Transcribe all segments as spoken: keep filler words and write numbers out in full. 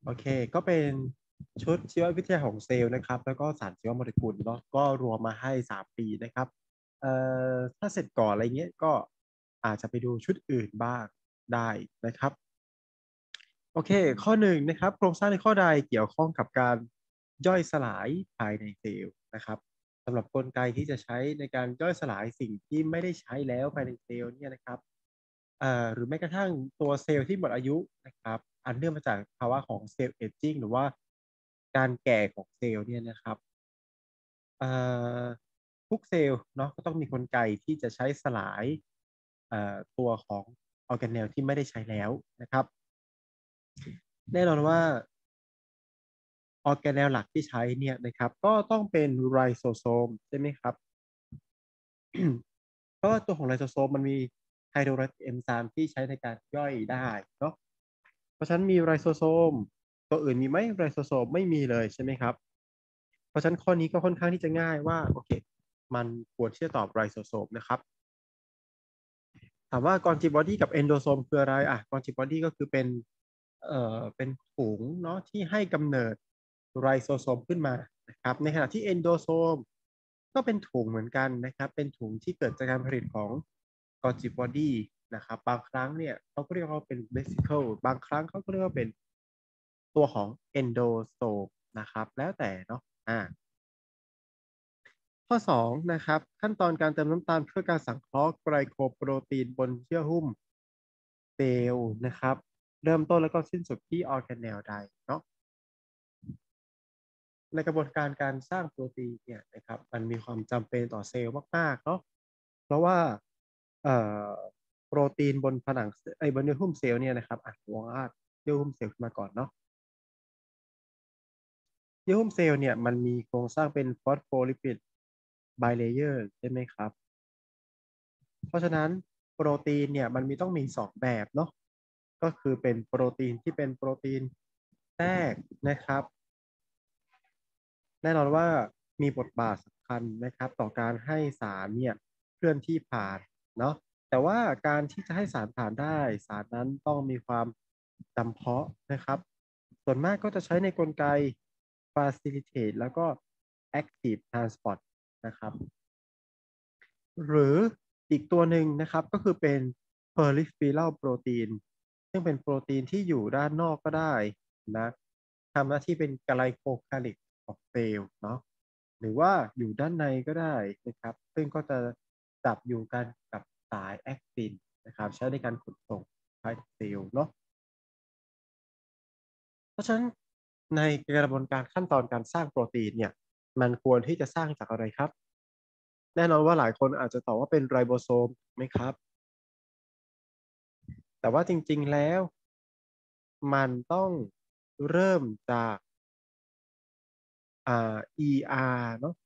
โอเคก็เป็นชุดชีววิทยาของเซลล์นะครับแล้วก็สารชีวโมเลกุลเนาะก็รวมมาให้สามปีนะครับเอ่อถ้าเสร็จก่อนอะไรเงี้ยก็อาจจะไปดูชุดอื่นบ้างได้นะครับโอเคข้อหนึ่งนะครับโครงสร้างในข้อใดเกี่ยวข้องกับการย่อยสลายภายในเซลล์นะครับสำหรับกลไกที่จะใช้ในการย่อยสลายสิ่งที่ไม่ได้ใช้แล้วภายในเซลล์เนี่ยนะครับ เอ่อหรือแม้กระทั่งตัวเซลล์ที่หมดอายุนะครับอันเนื่องมาจากภาวะของเซลล์เอจจิ้งหรือว่าการแก่ของเซลล์เนี่ยนะครับเอ่อทุกเซลล์เนาะก็ต้องมีกลไกที่จะใช้สลายเอ่อตัวของออร์แกเนลที่ไม่ได้ใช้แล้วนะครับแน่นอนว่าออร์แกเนลหลักที่ใช้เนี่ยนะครับก็ต้องเป็นไรโซโซมใช่ไหมครับ เพราะว่าตัวของไลโซโซมมันมีไฮโดรไลซ์เอนไซม์ที่ใช้ในการย่อยได้เนาะเพราะฉะนั้นมีไรโซโซมตัวอื่นมีไหมไรโซโซมไม่มีเลยใช่ไหมครับเพราะฉะนั้นข้อนี้ก็ค่อนข้างที่จะง่ายว่าโอเคมันควรที่จะตอบไรโซโซมนะครับถามว่ากอนจิบอดีกับเอนโดโซมคืออะไรอ่ะกอนจิบอดีก็คือเป็นเอ่อเป็นถุงเนาะที่ให้กำเนิดไรโซโซมขึ้นมานะครับในขณะที่เอนโดโซมก็เป็นถุงเหมือนกันนะครับเป็นถุงที่เกิดจากการผลิตของกอนจิบอดีนะครับบางครั้งเนี่ยเขาก็เรียกว่าเป็นเวสิเคิลบางครั้งเขาก็เรียกว่าเป็นตัวของเอนโดโซมนะครับแล้วแต่เนาะอ่า ข้อสองนะครับขั้นตอนการเติมน้ำตาลเพื่อการสังเคราะห์ไกลโคโปรตีนบนเยื่อหุ้มเซลล์นะครับเริ่มต้นแล้วก็สิ้นสุดที่ออร์แกเนลใดเนาะในกระบวนการการสร้างโปรตีนเนี่ยนะครับมันมีความจำเป็นต่อเซลล์มากๆเนาะเพราะว่าเอ่อโปรตีนบนผนังไอ้บนเยื่อหุ้มเซลล์เนี่ยนะครับอ่ะวาดเยื่อหุ้มเซลล์ขึ้นมาก่อนเนาะเยื่อหุ้มเซลล์เนี่ยมันมีโครงสร้างเป็นฟอสโฟลิปิดไบเลเยอร์ใช่ไหมครับ เพราะฉะนั้นโปรตีนเนี่ยมันมีต้องมีสองแบบเนาะก็คือเป็นโปรตีนที่เป็นโปรตีนแทรกนะครับแน่นอนว่ามีบทบาทสำคัญนะครับต่อการให้สารเนี่ยเคลื่อนที่ผ่านเนาะแต่ว่าการที่จะให้สารผ่านได้สารนั้นต้องมีความจำเพาะนะครับส่วนมากก็จะใช้ในกลไก facilitate แล้วก็ active transport นะครับ หรืออีกตัวหนึ่งนะครับก็คือเป็น peripheral protein ซึ่งเป็นโปรตีนที่อยู่ด้านนอกก็ได้นะทำหน้าที่เป็นไกลโคคาลิกของเซลล์เนาะหรือว่าอยู่ด้านในก็ได้นะครับซึ่งก็จะจับอยู่กันกับสายแอคตินนะครับใช้ในการขนส่งภายในเซลล์เนาะเพราะฉะนั้นในกระบวนการขั้นตอนการสร้างโปรตีนเนี่ยมันควรที่จะสร้างจากอะไรครับแน่นอนว่าหลายคนอาจจะตอบว่าเป็นไรโบโซมไหมครับ แต่ว่าจริงๆ แล้วมันต้องเริ่มจากอ่า อี อาร์ เนาะ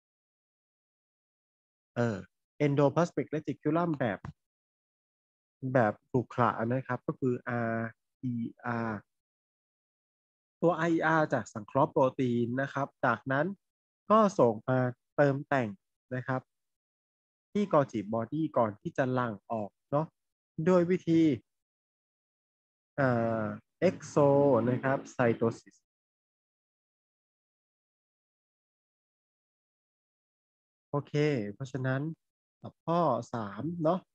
เออ endoplasmic reticulum แบบแบบขรุขระนะครับก็คือ อาร์ อี อาร์ ตัว ไอ อี อาร์ จากสังเคราะห์โปรตีนนะครับจากนั้นก็ส่งมาเติมแต่งนะครับที่กอจิบอดี้ก่อนที่จะหลั่งออกเนาะโดยวิธีอ่า exo นะครับไซโตซิส โอเค เพราะฉะนั้นตอบข้อสามเนาะ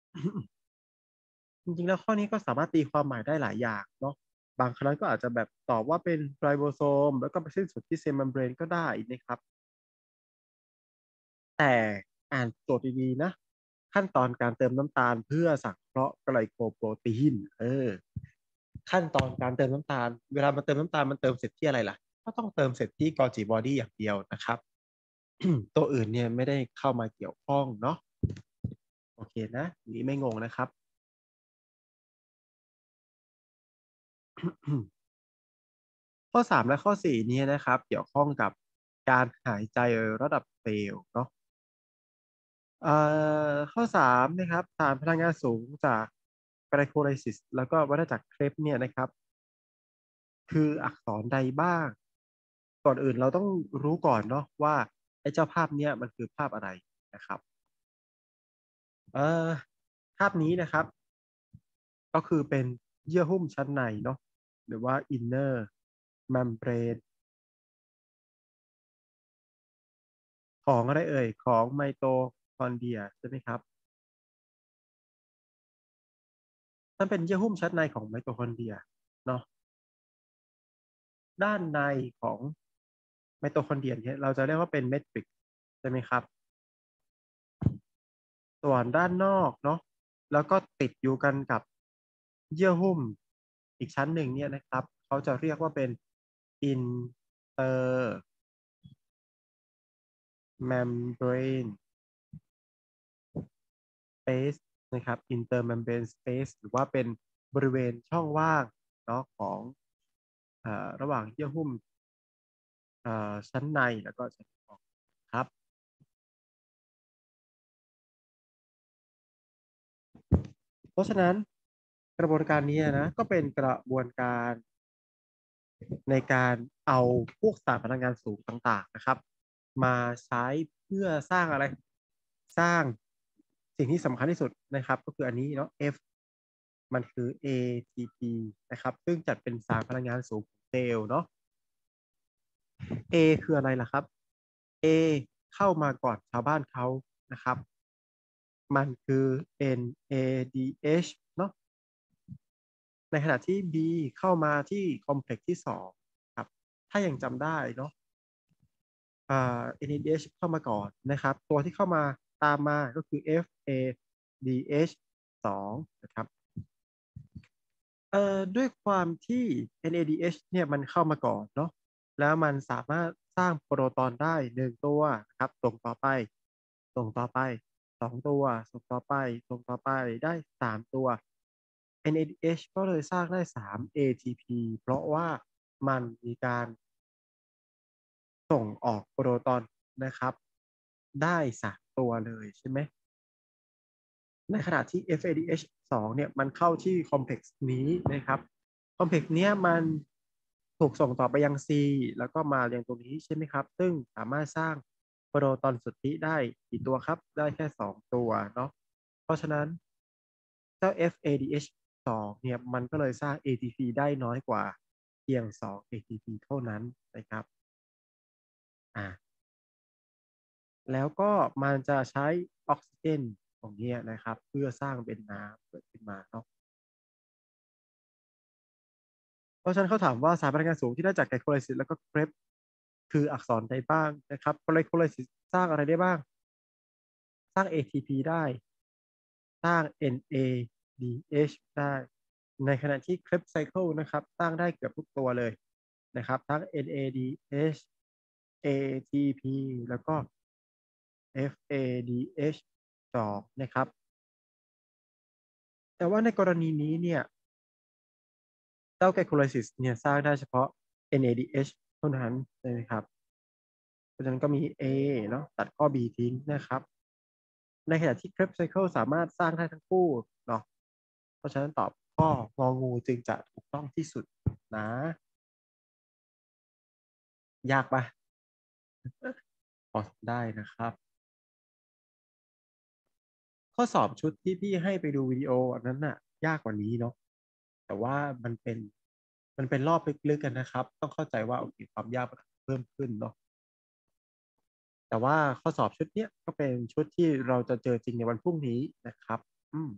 จริงๆแล้วข้อนี้ก็สามารถตีความหมายได้หลายอย่างเนาะบางครั้งก็อาจจะแบบตอบว่าเป็นไรโบโซมแล้วก็ไปสิ้นสุดที่เซลล์เมมเบรนก็ได้นะครับแต่อ่านโจทย์ดีๆนะขั้นตอนการเติมน้ำตาลเพื่อสังเคราะห์ไกลโคโปรตีนเออขั้นตอนการเติมน้ำตาลเวลามันเติมน้ำตาลมันเติมเสร็จที่อะไรล่ะก็ต้องเติมเสร็จที่กอจิบอดี้อย่างเดียวนะครับตัวอื่นเนี่ยไม่ได้เข้ามาเกี่ยวข้องเนาะโอเคนะนี้ไม่งงนะครับ ข้อสามและข้อสี่นี้นะครับเกี่ยวข้องกับการหายใจระดับเซลล์เนาะเอ่อข้อสามนะครับสารพลังงานสูงจากไกลโคไลซิสแล้วก็วัฏจักรเครปเนี่ยนะครับคืออักษรใดบ้างก่อนอื่นเราต้องรู้ก่อนเนาะว่าไอ้เจ้าภาพเนี้ยมันคือภาพอะไรนะครับเอ่อภาพนี้นะครับก็คือเป็นเยื่อหุ้มชั้นในเนาะหรือว่า inner membrane ของอะไรเอ่ยของไมโตคอนเดรียใช่ไหมครับนั่นเป็นเยื่อหุ้มชั้นในของไมโตคอนเดรียเนาะด้านในของไมโตคอนเดรียเนี่ยเราจะเรียกว่าเป็นเมทริกซ์ใช่ไหมครับส่วนด้านนอกเนาะแล้วก็ติดอยู่กันกับเยื่อหุ้มอีกชั้นหนึ่งเนี่ยนะครับเขาจะเรียกว่าเป็น inter membrane space นะครับ intermembrane space หรือว่าเป็นบริเวณช่องว่างเนาะของเอ่อระหว่างเยื่อหุ้มเอ่อชั้นในแล้วก็ชั้นนอกครับเพราะฉะนั้นกระบวนการนี้นะก็เป็นกระบวนการในการเอาพวกสารพลังงานสูงต่างๆนะครับมาใช้เพื่อสร้างอะไรสร้างสิ่งที่สำคัญที่สุดนะครับก็คืออันนี้เนาะ F มันคือ เอ ที พี นะครับซึ่งจัดเป็นสารพลังงานสูงของเซลล์เนาะ A คืออะไรล่ะครับ A เข้ามาก่อนชาวบ้านเขานะครับมันคือ เอ็น เอ ดี เอช เนาะในขณะที่ B เข้ามาที่คอมเพล็กซ์ที่สองครับถ้ายังจำได้เนาะอ่า เอ็น เอ ดี เอช เข้ามาก่อนนะครับตัวที่เข้ามาตามมาก็คือ เอฟ เอ ดี เอช สองนะครับเอ่อด้วยความที่ เอ็น เอ ดี เอช เนี่ยมันเข้ามาก่อนเนาะแล้วมันสามารถสร้างโปรตอนได้หนึ่งตัวนะครับส่งต่อไปส่งต่อไปสองตัวส่งต่อไปส่งต่อไปได้สามตัว เอ็น เอ ดี เอช ก็เลยสร้างได้สาม เอ ที พี เพราะว่ามันมีการส่งออกโปรตอนนะครับได้สามตัวเลยใช่ไหม ในขณะที่ เอฟ เอ ดี เอช สองเนี่ยมันเข้าที่คอมเพล็กซ์นี้นะครับคอมเพล็กซ์เนี้ยมันถูกส่งต่อไปยัง C แล้วก็มายังตรงนี้ใช่ไหมครับซึ่งสามารถสร้างโปรตอนสุทธิได้กี่ตัวครับได้แค่สองตัวเนาะเพราะฉะนั้นเจ้า เอฟ เอ ดี เอช สองเนี่ยมันก็เลยสร้าง เอ ที พี ได้น้อยกว่าเพียงสอง เอ ที พี เท่านั้นนะครับอ่า แล้วก็มันจะใช้ออกซิเจนตรงนี้นะครับเพื่อสร้างเป็นน้ำเกิดขึ้นมาเนาะเพราะฉะนั้นเขาถามว่าสารพลังงานสูงที่ได้จากไกลโคไลซิสแล้วก็เครปคืออักษรใดบ้างนะครับไกลโคไลซิสสร้างอะไรได้บ้างสร้าง เอ ที พี ได้สร้าง เอ็น เอ ดี เอช ได้ในขณะที่ Krebs Cycle นะครับสร้างได้เกือบทุกตัวเลยนะครับทั้ง เอ็น เอ ดี เอช เอ ที พี แล้วก็ เอฟ เอ ดี เอช สองนะครับแต่ว่าในกรณีนี้เนี่ย เจ้าไกลโคไลซิสเนี่ยสร้างได้เฉพาะ เอ็น เอ ดี เอช เท่านั้นใช่ไหมครับเพราะฉะนั้นก็มี A เนาะตัดข้อ B ทิ้งนะครับในขณะที่ Krebs Cycle สามารถสร้างได้ทั้งคู่เนาะเพราะฉะนั้นตอบข้ององูจึงจะถูกต้องที่สุดนะยากปะพอได้นะครับข้อสอบชุดที่พี่ให้ไปดูวิดีโออันนั้นน่ะยากกว่านี้เนาะแต่ว่ามันเป็นมันเป็นรอบลึกๆกันนะครับต้องเข้าใจว่าโอเคความยากมันเพิ่มขึ้นเนาะ แต่ว่าข้อสอบชุดเนี้ยก็เป็นชุดที่เราจะเจอจริงในวันพรุ่งนี้นะครับอืม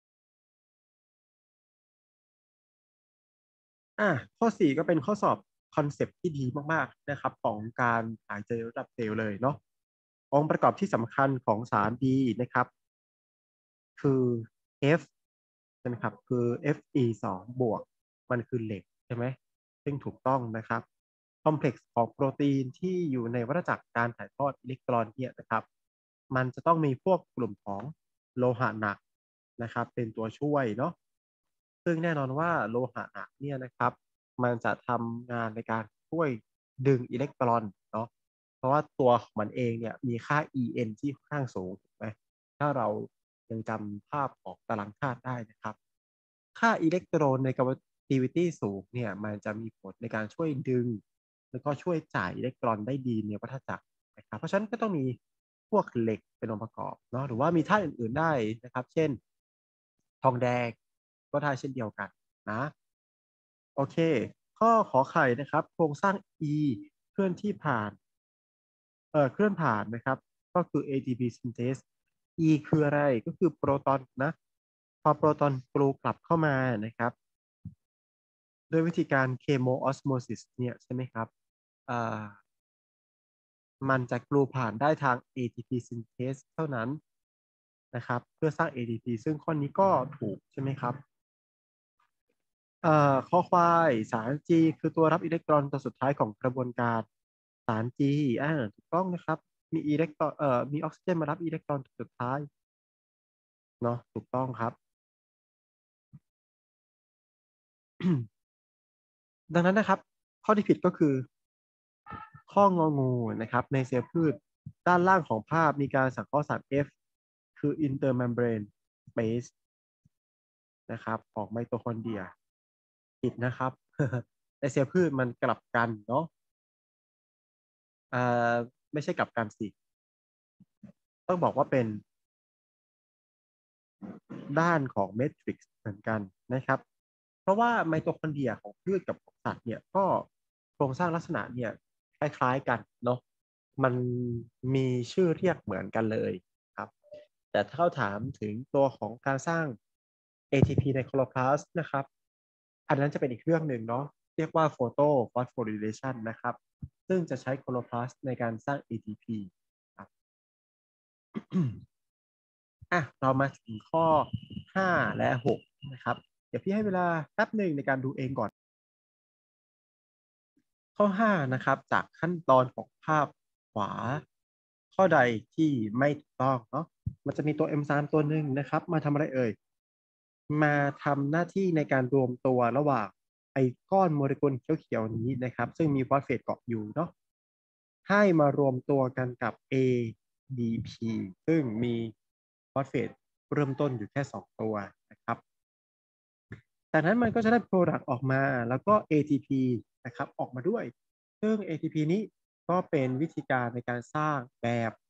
อ่ะข้อสี่ก็เป็นข้อสอบคอนเซปต์ที่ดีมากๆนะครับของการหายใจระดับเซลล์เลยเนาะองค์ประกอบที่สำคัญของสาร D นะครับคือ F ใช่ไหมครับคือ เอฟ อี สองบวกมันคือเหล็กใช่ไหมซึ่งถูกต้องนะครับคอมเพล็กซ์ของโปรตีนที่อยู่ในวัฏจักรการถ่ายทอดอิเล็กตรอนเนี่ยนะครับมันจะต้องมีพวกกลุ่มของโลหะหนักนะครับเป็นตัวช่วยเนาะซึ่งแน่นอนว่าโลหะหนักเนี่ยนะครับมันจะทำงานในการช่วยดึงอิเล็กตรอนเนาะเพราะว่าตัวของมันเองเนี่ยมีค่า อี เอ็น ที่ค่อนข้างสูงถูกไหม ถ้าเรายังจำภาพของตารางธาตุได้นะครับค่าอิเล็กตรอนใน conductivity สูงเนี่ยมันจะมีผลในการช่วยดึงแล้วก็ช่วยจ่ายอิเล็กตรอนได้ดีในวัฏจักรนะครับเพราะฉะนั้นก็ต้องมีพวกเหล็กเป็นองค์ประกอบเนาะหรือว่ามีธาตุอื่นๆได้นะครับเช่นทองแดงก็ได้เช่นเดียวกันนะโอเค ข้อขอไข่นะครับโครงสร้าง E เคลื่อนที่ผ่านเอ่อเคลื่อนผ่านนะครับก็คือ เอ ที พี synthase E คืออะไรก็คือโปรตอนนะพอโปรตอนกลูกลับเข้ามานะครับด้วยวิธีการเคโมออสโมซิสเนี่ยใช่ไหมครับอ่ามันจะกลูผ่านได้ทาง เอ ที พี synthase เท่านั้นนะครับเพื่อสร้าง เอ ที พี ซึ่งข้อนี้ก็ถูกใช่ไหมครับ เอ่อข้อควายสาร G คือตัวรับอิเล็กตรอนตัวสุดท้ายของกระบวนการสาร G อ่าถูกต้องนะครับมีอิเล็กตรอนเอ่อมีออกซิเจนมารับอิเล็กตรอนตัวสุดท้ายเนาะถูกต้องครับ ดังนั้นนะครับข้อที่ผิดก็คือข้ององูนะครับในเซลล์พืชด้านล่างของภาพมีการสังเคราะห์สาร F คือ intermembrane space นะครับของไมโตคอนเดรียผิดนะครับ ในเซลล์พืชมันกลับกันเนาะอ่าไม่ใช่กลับกันสิต้องบอกว่าเป็นด้านของเมทริกซ์เหมือนกันนะครับเพราะว่าไมโตคอนเดรียของพืชกับของสัตว์เนี่ยก็โครงสร้างลักษณะเนี่ยคล้ายๆกันเนาะมันมีชื่อเรียกเหมือนกันเลยครับแต่ถ้าเขาถามถึงตัวของการสร้าง เอ ที พี ในคลอโรพลาสต์นะครับอันนั้นจะเป็นอีกเรื่องหนึ่งเนาะเรียกว่าโฟโตฟอสโฟริเลชันนะครับซึ่งจะใช้คลอโรพลาสต์ในการสร้าง เอ ที พี ครับ อ่ะเรามาถึงข้อห้าและหกนะครับเดี๋ยวพี่ให้เวลาแป๊บหนึ่งในการดูเองก่อนข้อห้านะครับจากขั้นตอนของภาพขวาข้อใดที่ไม่ถูกต้องเนาะมันจะมีตัวเอนไซม์ตัวหนึ่งนะครับมาทำอะไรเอ่ยมาทำหน้าที่ในการรวมตัวระหว่างไอ้ก้อนโมเลกุลเขียวๆนี้นะครับซึ่งมีฟอสเฟตเกาะอยู่เนาะให้มารวมตัวกันกับ เอ ดี พี ซึ่งมีฟอสเฟตเริ่มต้นอยู่แค่สองตัวนะครับจากนั้นมันก็จะได้ Product ออกมาแล้วก็ เอ ที พี นะครับออกมาด้วยซึ่ง เอ ที พี นี้ก็เป็นวิธีการในการสร้างแบบ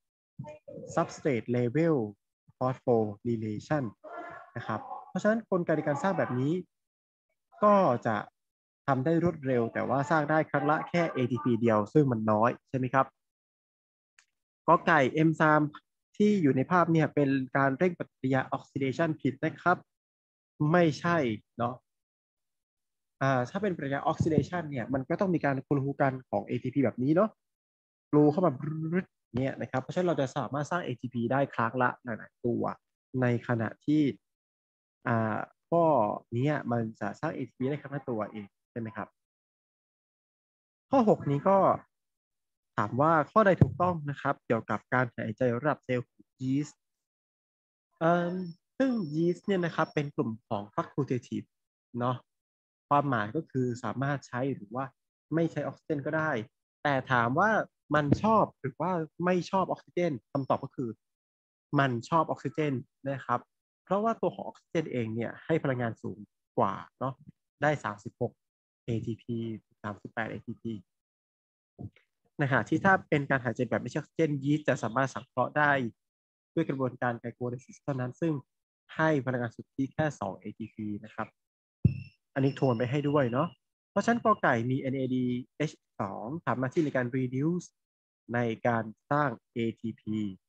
substrate level phosphorylation นะครับเพราะฉะนั้นกลไกในการสร้างแบบนี้ก็จะทำได้รวดเร็วแต่ว่าสร้างได้ครั้งละแค่ เอ ที พี เดียวซึ่งมันน้อยใช่ไหมครับก็ไก่เอนไซม์ที่อยู่ในภาพเนี่ยเป็นการเร่งปฏิกิริยาออกซิเดชันผิดนะครับไม่ใช่เนาะอ่าถ้าเป็นปฏิกิริยาออกซิเดชันเนี่ยมันก็ต้องมีการกลูกันของ เอ ที พี แบบนี้เนาะกลูเข้ามาเนี่ยนะครับเพราะฉะนั้นเราจะสามารถสร้าง เอ ที พี ได้ครั้งละหลายๆตัวในขณะที่อ่าข้อนี้มันจะสร้าง เอ ที พี ได้ครั้งละตัวเองใช่ไหมครับข้อหกนี้ก็ถามว่าข้อใดถูกต้องนะครับเกี่ยวกับการหายใจระดับเซลล์ของยีสต์ เอ่อซึ่งยีสต์เนี่ยนะครับเป็นกลุ่มของ facultative เนาะความหมายก็คือสามารถใช้หรือว่าไม่ใช้ออกซิเจนก็ได้แต่ถามว่ามันชอบหรือว่าไม่ชอบออกซิเจนคำตอบก็คือมันชอบออกซิเจนนะครับเพราะว่าตัวของออกซิเจนเองเนี่ยให้พลังงานสูงกว่าเนาะได้สามสิบหก เอ ที พี สามสิบแปด เอ ที พี ในขณะที่ถ้าเป็นการหายใจแบบไม่ใช่ออกซิเจนยีสต์จะสามารถสังเคราะห์ได้ด้วยกระบวนการไกลโคไลซิสเท่านั้นซึ่งให้พลังงานสุทธิแค่สอง เอ ที พี นะครับอันนี้ทวนไปให้ด้วยเนาะเพราะฉะนั้นกอไก่มี เอ็น เอ ดี เอช สอง ทำหน้าที่ในการ reduce ในการสร้าง เอ ที พี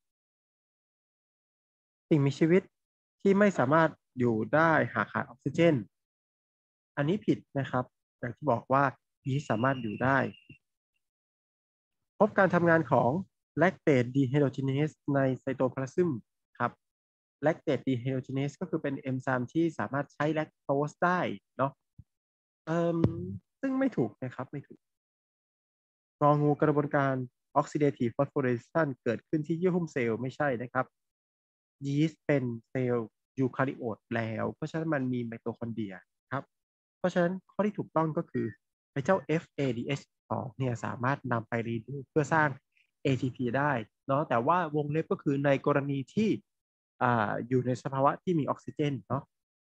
สิ่งมีชีวิตที่ไม่สามารถอยู่ได้หากขาดออกซิเจนอันนี้ผิดนะครับอย่างที่บอกว่ายีสต์สามารถอยู่ได้พบการทำงานของ lactate dehydrogenase ในไซโตพลาซึมครับ lactate dehydrogenase ก็คือเป็นเอนไซม์ที่สามารถใช้แลคโตสได้เนาะเอ่มซึ่งไม่ถูกนะครับไม่ถูกงองูกระบวนการ oxidative phosphorylation เกิดขึ้นที่เยื่อหุ้มเซลล์ไม่ใช่นะครับยีสต์เป็นเซลล์ยูคาริโอตแล้วเพราะฉะนั้นมันมีไมโตคอนเดรียครับเพราะฉะนั้นข้อที่ถูกต้องก็คือไอ้เจ้า เอฟ เอ ดี เอช สองเนี่ยสามารถนำไปรีดูเพื่อสร้าง เอ ที พี ได้เนาะแต่ว่าวงเล็บก็คือในกรณีที่อ่าอยู่ในสภาวะที่มีออกซิเจนเนาะ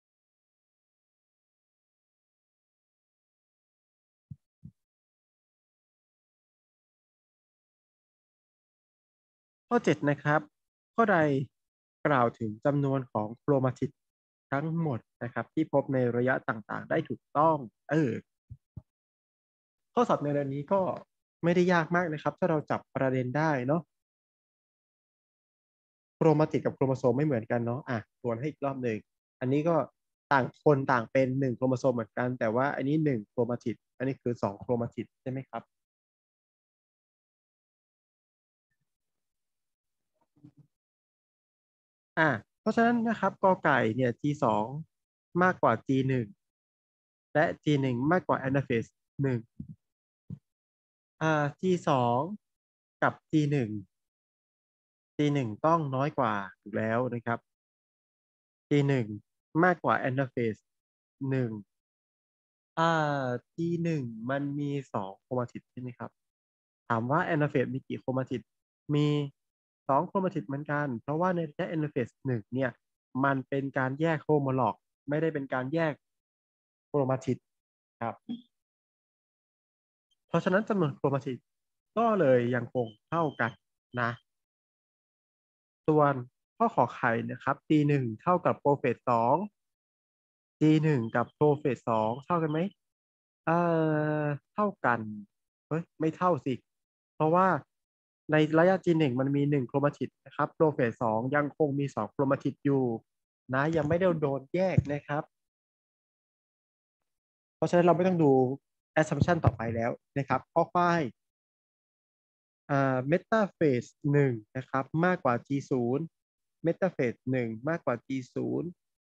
ข้อเจ็ดนะครับข้อใดกล่าวถึงจำนวนของโครมาติดทั้งหมดนะครับที่พบในระยะต่างๆได้ถูกต้องเออข้อสอบในเรื่องนี้ก็ไม่ได้ยากมากนะครับถ้าเราจับประเด็นได้เนาะโครมาติดกับโครโมโซมไม่เหมือนกันเนาะอ่ะทวนให้อีกรอบหนึ่งอันนี้ก็ต่างคนต่างเป็นหนึ่งโครโมโซมเหมือนกันแต่ว่าอันนี้หนึ่งโครมาติดอันนี้คือสองโครมาติดใช่ไหมครับอ่ะเพราะฉะนั้นนะครับกอไก่เนี่ย จี สอง มากกว่า จี หนึ่ง และ จี หนึ่ง มากกว่า anaphase หนึ่งอ่า จี สอง กับ จี หนึ่ง จี หนึ่ง ต้องน้อยกว่าถูกแล้วนะครับ จี หนึ่ง มากกว่า anaphase หนึ่งอ่า จี หนึ่ง มันมีสองโครมาติดใช่ไหมครับถามว่า anaphase มีกี่โครมาติดมีสองโครมาติดเหมือนกันเพราะว่าในระยะ anaphase หนึ่งเนี่ยมันเป็นการแยกโฮโมล็อกไม่ได้เป็นการแยกโครมาติดครับเพราะฉะนั้นจำนวนโครมาติดก็เลยยังคงเท่ากันนะส่วนข้อขอไข่นะครับ จี หนึ่ง เท่ากับโปรเฟสสอง จี หนึ่ง กับโปรเฟสสองเท่ากันไหมเอ่อเท่ากันเฮ้ยไม่เท่าสิเพราะว่าในระยะ จี หนึ่ง มันมีหนึ่งโครมาติดนะครับโปรเฟสสองยังคงมีสองโครมาติดอยู่นะยังไม่ได้โดนแยกนะครับเพราะฉะนั้นเราไม่ต้องดู assumption ต่อไปแล้วนะครับข้อควายอ่าเมตาเฟสหนึ่งนะครับมากกว่า จี ศูนย์ เมตาเฟสหนึ่งมากกว่า จี ศูนย์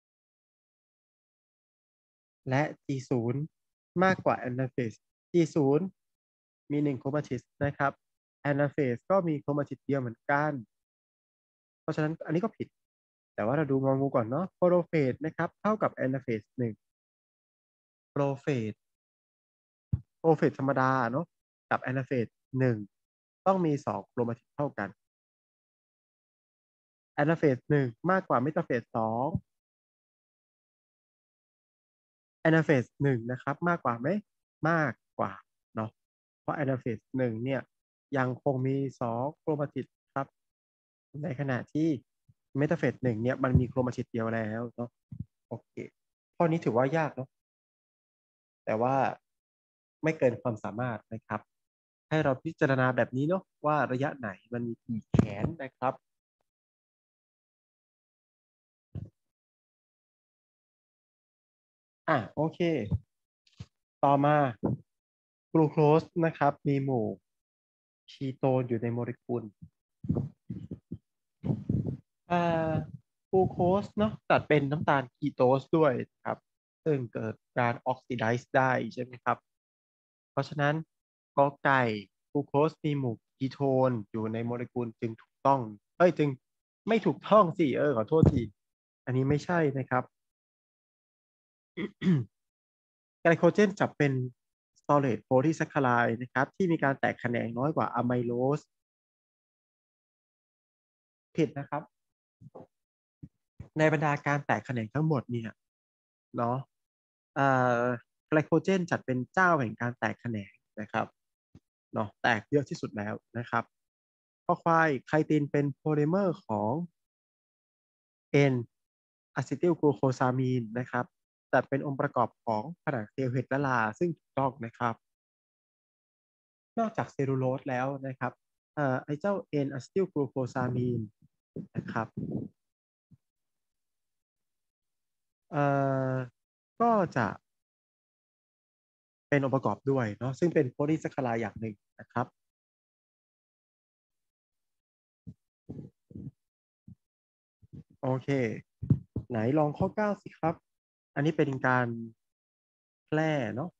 และ จี ศูนย์ มากกว่า anaphase จี ศูนย์ มีหนึ่งโครมาติดนะครับ anaphase ก็มีโครมาติดเดียวเหมือนกันเพราะฉะนั้นอันนี้ก็ผิดแต่ว่าเราดูงองูก่อนเนาะโปรเฟสนะครับเท่ากับ anaphase หนึ่งโปรเฟสโปรเฟสธรรมดาเนาะกับ anaphase หนึ่งต้องมีสองโครมาติดเท่ากัน anaphase หนึ่งมากกว่า metaphase สอง anaphase หนึ่งนะครับมากกว่าไหมมากกว่าเนาะเพราะ anaphase หนึ่งเนี่ยยังคงมีสองโครมาติดครับในขณะที่ metaphase หนึ่งเนี่ยมันมีโครมาติดเดียวแล้วเนาะโอเคข้อนี้ถือว่ายากเนาะแต่ว่าไม่เกินความสามารถนะครับให้เราพิจารณาแบบนี้เนาะว่าระยะไหนมันมีกี่แขนนะครับอ่ะโอเคต่อมากลูโคสนะครับมีหมู่คีโตนอยู่ในโมเลกุล อ่ากลูโคสเนาะจัดเป็นน้ำตาลคีโตสด้วยครับซึ่งเกิดการออกซิไดซ์ได้ใช่ไหมครับเพราะฉะนั้นกอไก่กลูโคสมีหมู่คีโทนอยู่ในโมเลกุลจึงถูกต้องเอ้ยจึงไม่ถูกต้องสิเออขอโทษทีอันนี้ไม่ใช่นะครับไกลโคเจนจับเป็น solid polysaccharide นะครับที่มีการแตกแขนงน้อยกว่าอะไมโลสผิดนะครับในบรรดาการแตกแขนงทั้งหมดเนี่ยเนาะ เอ่อไกลโคเจนจัดเป็นเจ้าแห่งการแตกแขนงนะครับเนาะแตกเยอะที่สุดแล้วนะครับข้อควายไคตินเป็นโพลิเมอร์ของ N อะซิติลกลูโคซามีนนะครับจัดเป็นองค์ประกอบของผนังเซลล์เห็ดละลาซึ่งถูกต้องนะครับนอกจากเซลลูโลสแล้วนะครับเอ่อไอ้เจ้า N อะซิติลกลูโคซามีนนะครับเอ่อก็จะเป็นองค์ประกอบด้วยเนาะซึ่งเป็นโพลีแซคคาไรด์อย่างหนึ่งนะครับ โอเคไหนลองข้อเก้าสิครับอันนี้เป็นการแพร่เนาะ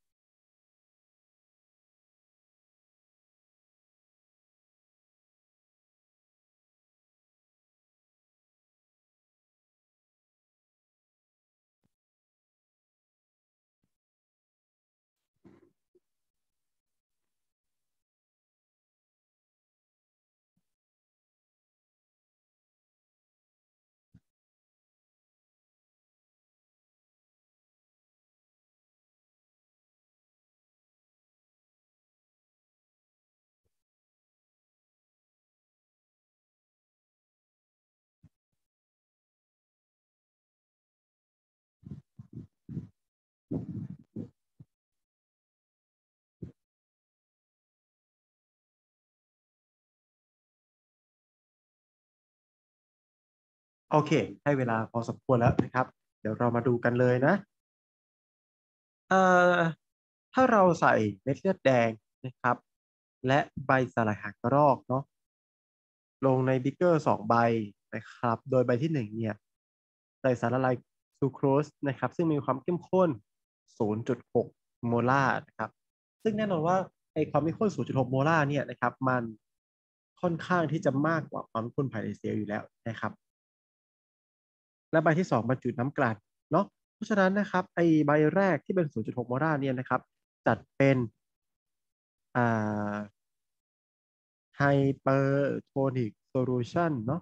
โอเคให้เวลาพอสมควรแล้วนะครับเดี๋ยวเรามาดูกันเลยนะเอ่อถ้าเราใส่เม็ดเลือดแดงนะครับและใบสลายหางกระรอกเนาะลงในบิ๊กเกอร์สองใบนะครับโดยใบที่หนึ่งเนี่ยใส่สารละลายซูโครสนะครับซึ่งมีความเข้มข้น ศูนย์จุดหก โมลาร์นะครับซึ่งแน่นอนว่าไอความเข้มข้น ศูนย์จุดหก โมลาร์เนี่ยนะครับมันค่อนข้างที่จะมากกว่าความเข้มข้นภายในเซลล์อยู่แล้วนะครับ และใบที่สองบรรจุน้ำกลั่นเนาะเพราะฉะนั้นนะครับไอใบแรกที่เป็น ศูนย์จุดหก โมลาร์เนี่ยนะครับจัดเป็นอ่าไฮเปอร์โทนิกโซลูชันเนาะ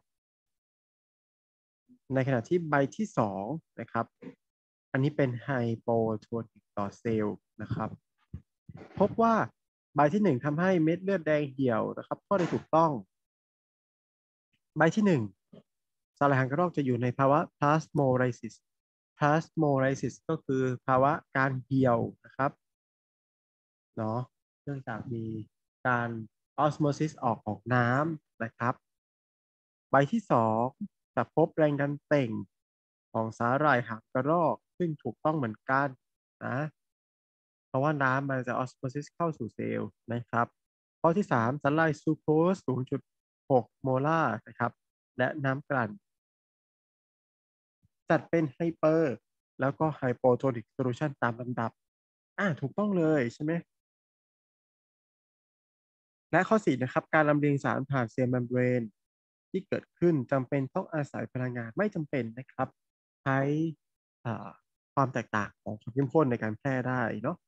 ในขณะที่ใบที่สองนะครับอันนี้เป็นไฮโปโทนิกต่อเซลล์นะครับพบว่าใบที่หนึ่งทำให้เม็ดเลือดแดงเหี่ยวนะครับข้อใดถูกต้องใบที่หนึ่งสารหางกระรอกจะอยู่ในภาวะ plasmolysis plasmolysis ก็คือภาวะการเหี่ยวนะครับ เนาะเนื่องจากมีการออสโมซิสออกของน้ำนะครับใบที่สองจะพบแรงดันเต่งของสาหร่ายหางกระรอกซึ่งถูกต้องเหมือนกันนะเพราะว่าน้ำมันจะออสโมซิสเข้าสู่เซลล์นะครับข้อที่สามสาหร่ายซูโครส ศูนย์จุดหก โมลาร์นะครับและน้ำกลั่นจัดเป็นไฮเปอร์แล้วก็ไฮโปโทนิกโซลูชันตามลำดับอ่าถูกต้องเลยใช่ไหม และข้อสี่นะครับการลำเลียงสารผ่านเซลล์เมมเบรนที่เกิดขึ้นจำเป็นต้องอาศัยพลังงานไม่จำเป็นนะครับใช้อ่าความแตกต่างของความเข้มข้นในการแพร่ได้เนาะ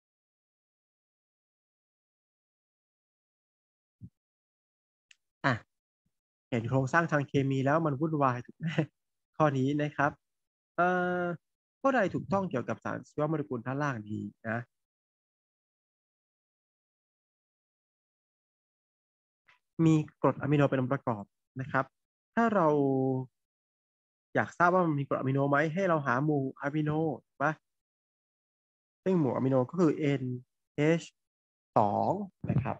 อ่ะเห็นโครงสร้างทางเคมีแล้วมันวุ่นวายถูกไหมข้อนี้นะครับเอ่อข้อใดถูกต้องเกี่ยวกับสารชีวโมเลกุลด้านล่างนี้นะมีกรดอะมิโนเป็นองค์ประกอบนะครับถ้าเราอยากทราบว่ามันมีกรดอะมิโนไหมให้เราหาหมู่อะมิโนถูกปะ ซึ่งหมู่อะมิโนก็คือ เอ็น เอช สอง นะครับ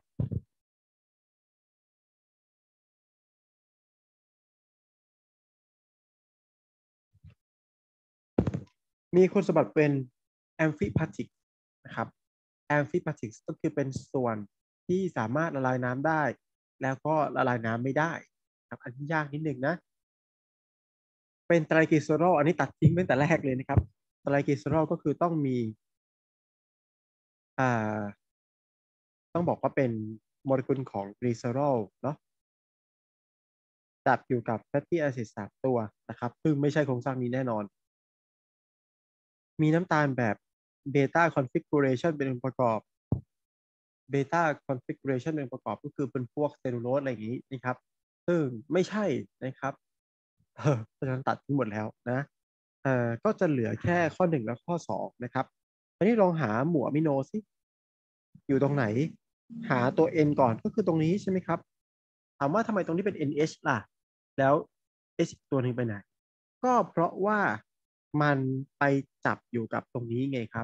มีคุณสมบัติเป็นแอมฟิพาติกนะครับแอมฟิพาติกก็คือเป็นส่วนที่สามารถละลายน้ำได้ แล้วก็ละลายน้ำไม่ได้ครับอันนี้ยากนิดนึงนะ เป็นไตรกลีเซอรอลอันนี้ตัดทิ้งตั้งแต่แรกเลยนะครับไตรกลีเซอรอลก็คือต้องมีอ่าต้องบอกว่าเป็นโมเลกุลของกลีเซอรอลเนาะจับอยู่กับแฟตตี้แอซิดสามตัวนะครับซึ่งไม่ใช่โครงสร้างนี้แน่นอน มีน้ำตาลแบบเบต้าคอนฟิก u เรชันเป็นองค์ประกอบเบต้าคอนฟิก u เรชันเป็นองค์ประกอบก็คือเป็นพวกเซลลูโลสอะไรอย่างนี้นะครับซึ่งไม่ใช่นะครับเออเพราะฉะนั้นตัดทิ้งหมดแล้วนะเอ่อก็จะเหลือแค่ข้อหนึ่งและข้อสองนะครับอันนี้ลองหาหมู่อะมิโนสิอยู่ตรงไหนหาตัว N ก่อนก็คือตรงนี้ใช่ไหมครับถามว่าทำไมตรงนี้เป็น เอ็น เอช ล่ะแล้ว H อีกตัวหนึ่งไปไหนก็เพราะว่ามันไปจับอยู่กับตรงนี้ไงครับ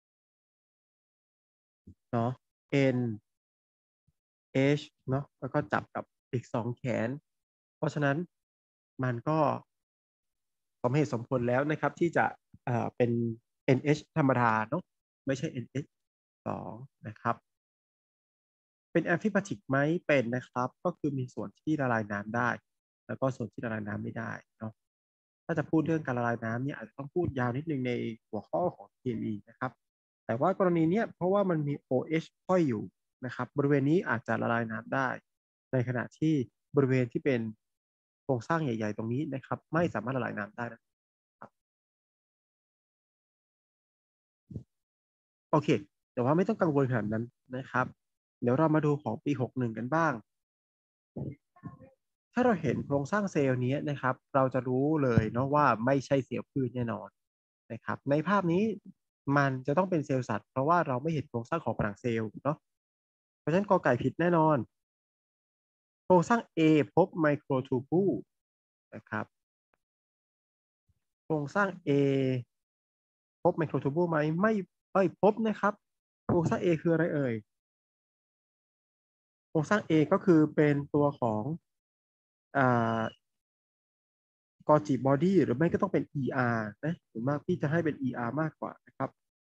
เนาะ N H เนาะแล้วก็จับกับอีกสองแขน เพราะฉะนั้นมันก็สมเหตุสมผลแล้วนะครับที่จะเอ่อเป็น เอ็น เอช ธรรมดาเนาะไม่ใช่ เอ็น เอช สองนะครับเป็นแอมฟิพาติกไหมเป็นนะครับก็คือมีส่วนที่ละลายน้ำได้แล้วก็ส่วนที่ละลายน้ำไม่ได้เนาะถ้าจะพูดเรื่องการละลายน้ำเนี่ยอาจจะต้องพูดยาวนิดนึงในหัวข้อของเคมีนะครับ แต่ว่ากรณีเนี้ยเพราะว่ามันมี โอ เอช ห้อยอยู่นะครับบริเวณนี้อาจจะละลายน้ำได้ในขณะที่บริเวณที่เป็นโครงสร้างใหญ่ๆตรงนี้นะครับไม่สามารถละลายน้ำได้นะครับโอเคแต่ว่าไม่ต้องกังวลขนาดนั้นนะครับเดี๋ยวเรามาดูของปีหกหนึ่งกันบ้างถ้าเราเห็นโครงสร้างเซลล์นี้นะครับเราจะรู้เลยเนาะว่าไม่ใช่เซลล์พืชแน่นอนนะครับในภาพนี้มันจะต้องเป็นเซลล์สัตว์เพราะว่าเราไม่เห็นโครงสร้างของผนังเซลล์เนาะเพราะฉะนั้นกอไก่ผิดแน่นอน โครงสร้าง A พบไมโครทูบูลนะครับโครงสร้าง A พบไมโครทูบูลไหมไม่เอ้ยพบนะครับโครงสร้าง A คืออะไรเอ่ยโครงสร้าง A ก็คือเป็นตัวของอ่ากอจิบอดี้หรือไม่ก็ต้องเป็น อี อาร์ นะหรือมากพี่จะให้เป็น อี อาร์ มากกว่านะครับ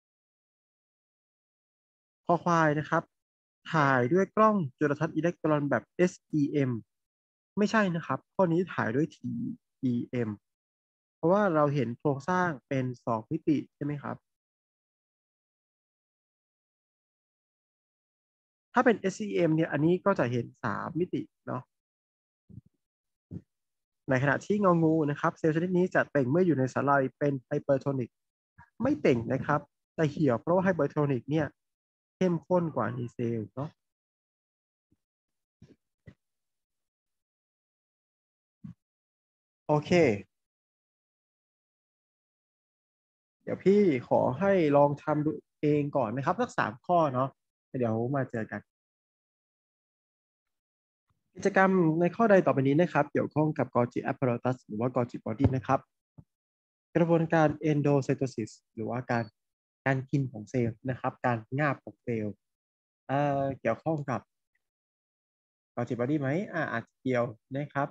คอควายนะครับ ถ่ายด้วยกล้องจุลทรรศน์อิเล็กตรอนแบบ เอส อี เอ็ม ไม่ใช่นะครับข้อนี้ถ่ายด้วย ที อี เอ็ม เพราะว่าเราเห็นโครงสร้างเป็นสองมิติใช่ไหมครับถ้าเป็น เอส อี เอ็ม เนี่ยอันนี้ก็จะเห็นสามมิติเนาะในขณะที่งองูนะครับเซลล์ชนิดนี้จะเต่งเมื่ออยู่ในสาลายเป็นไฮเปอร์โทนิกไม่เต่งนะครับแต่เหี่ยวเพราะว่าไฮเปอร์โทนิกเนี่ยเข้มข้นกว่าในเซลล์เนาะโอเคเดี๋ยวพี่ขอให้ลองทำดูเองก่อนนะครับสักสามข้อเนาะเดี๋ยวมาเจอกันกิจกรรมในข้อใดต่อไปนี้นะครับเกี่ยวข้องกับ Golgi apparatus หรือว่า Golgi body นะครับกระบวนการ endocytosis หรือว่าการการกินของเซลล์นะครับการงาบของเซลล์เอ่อเกี่ยวข้องกับ Golgi body ไหมอ่าอาจจะเกี่ยวนะครับ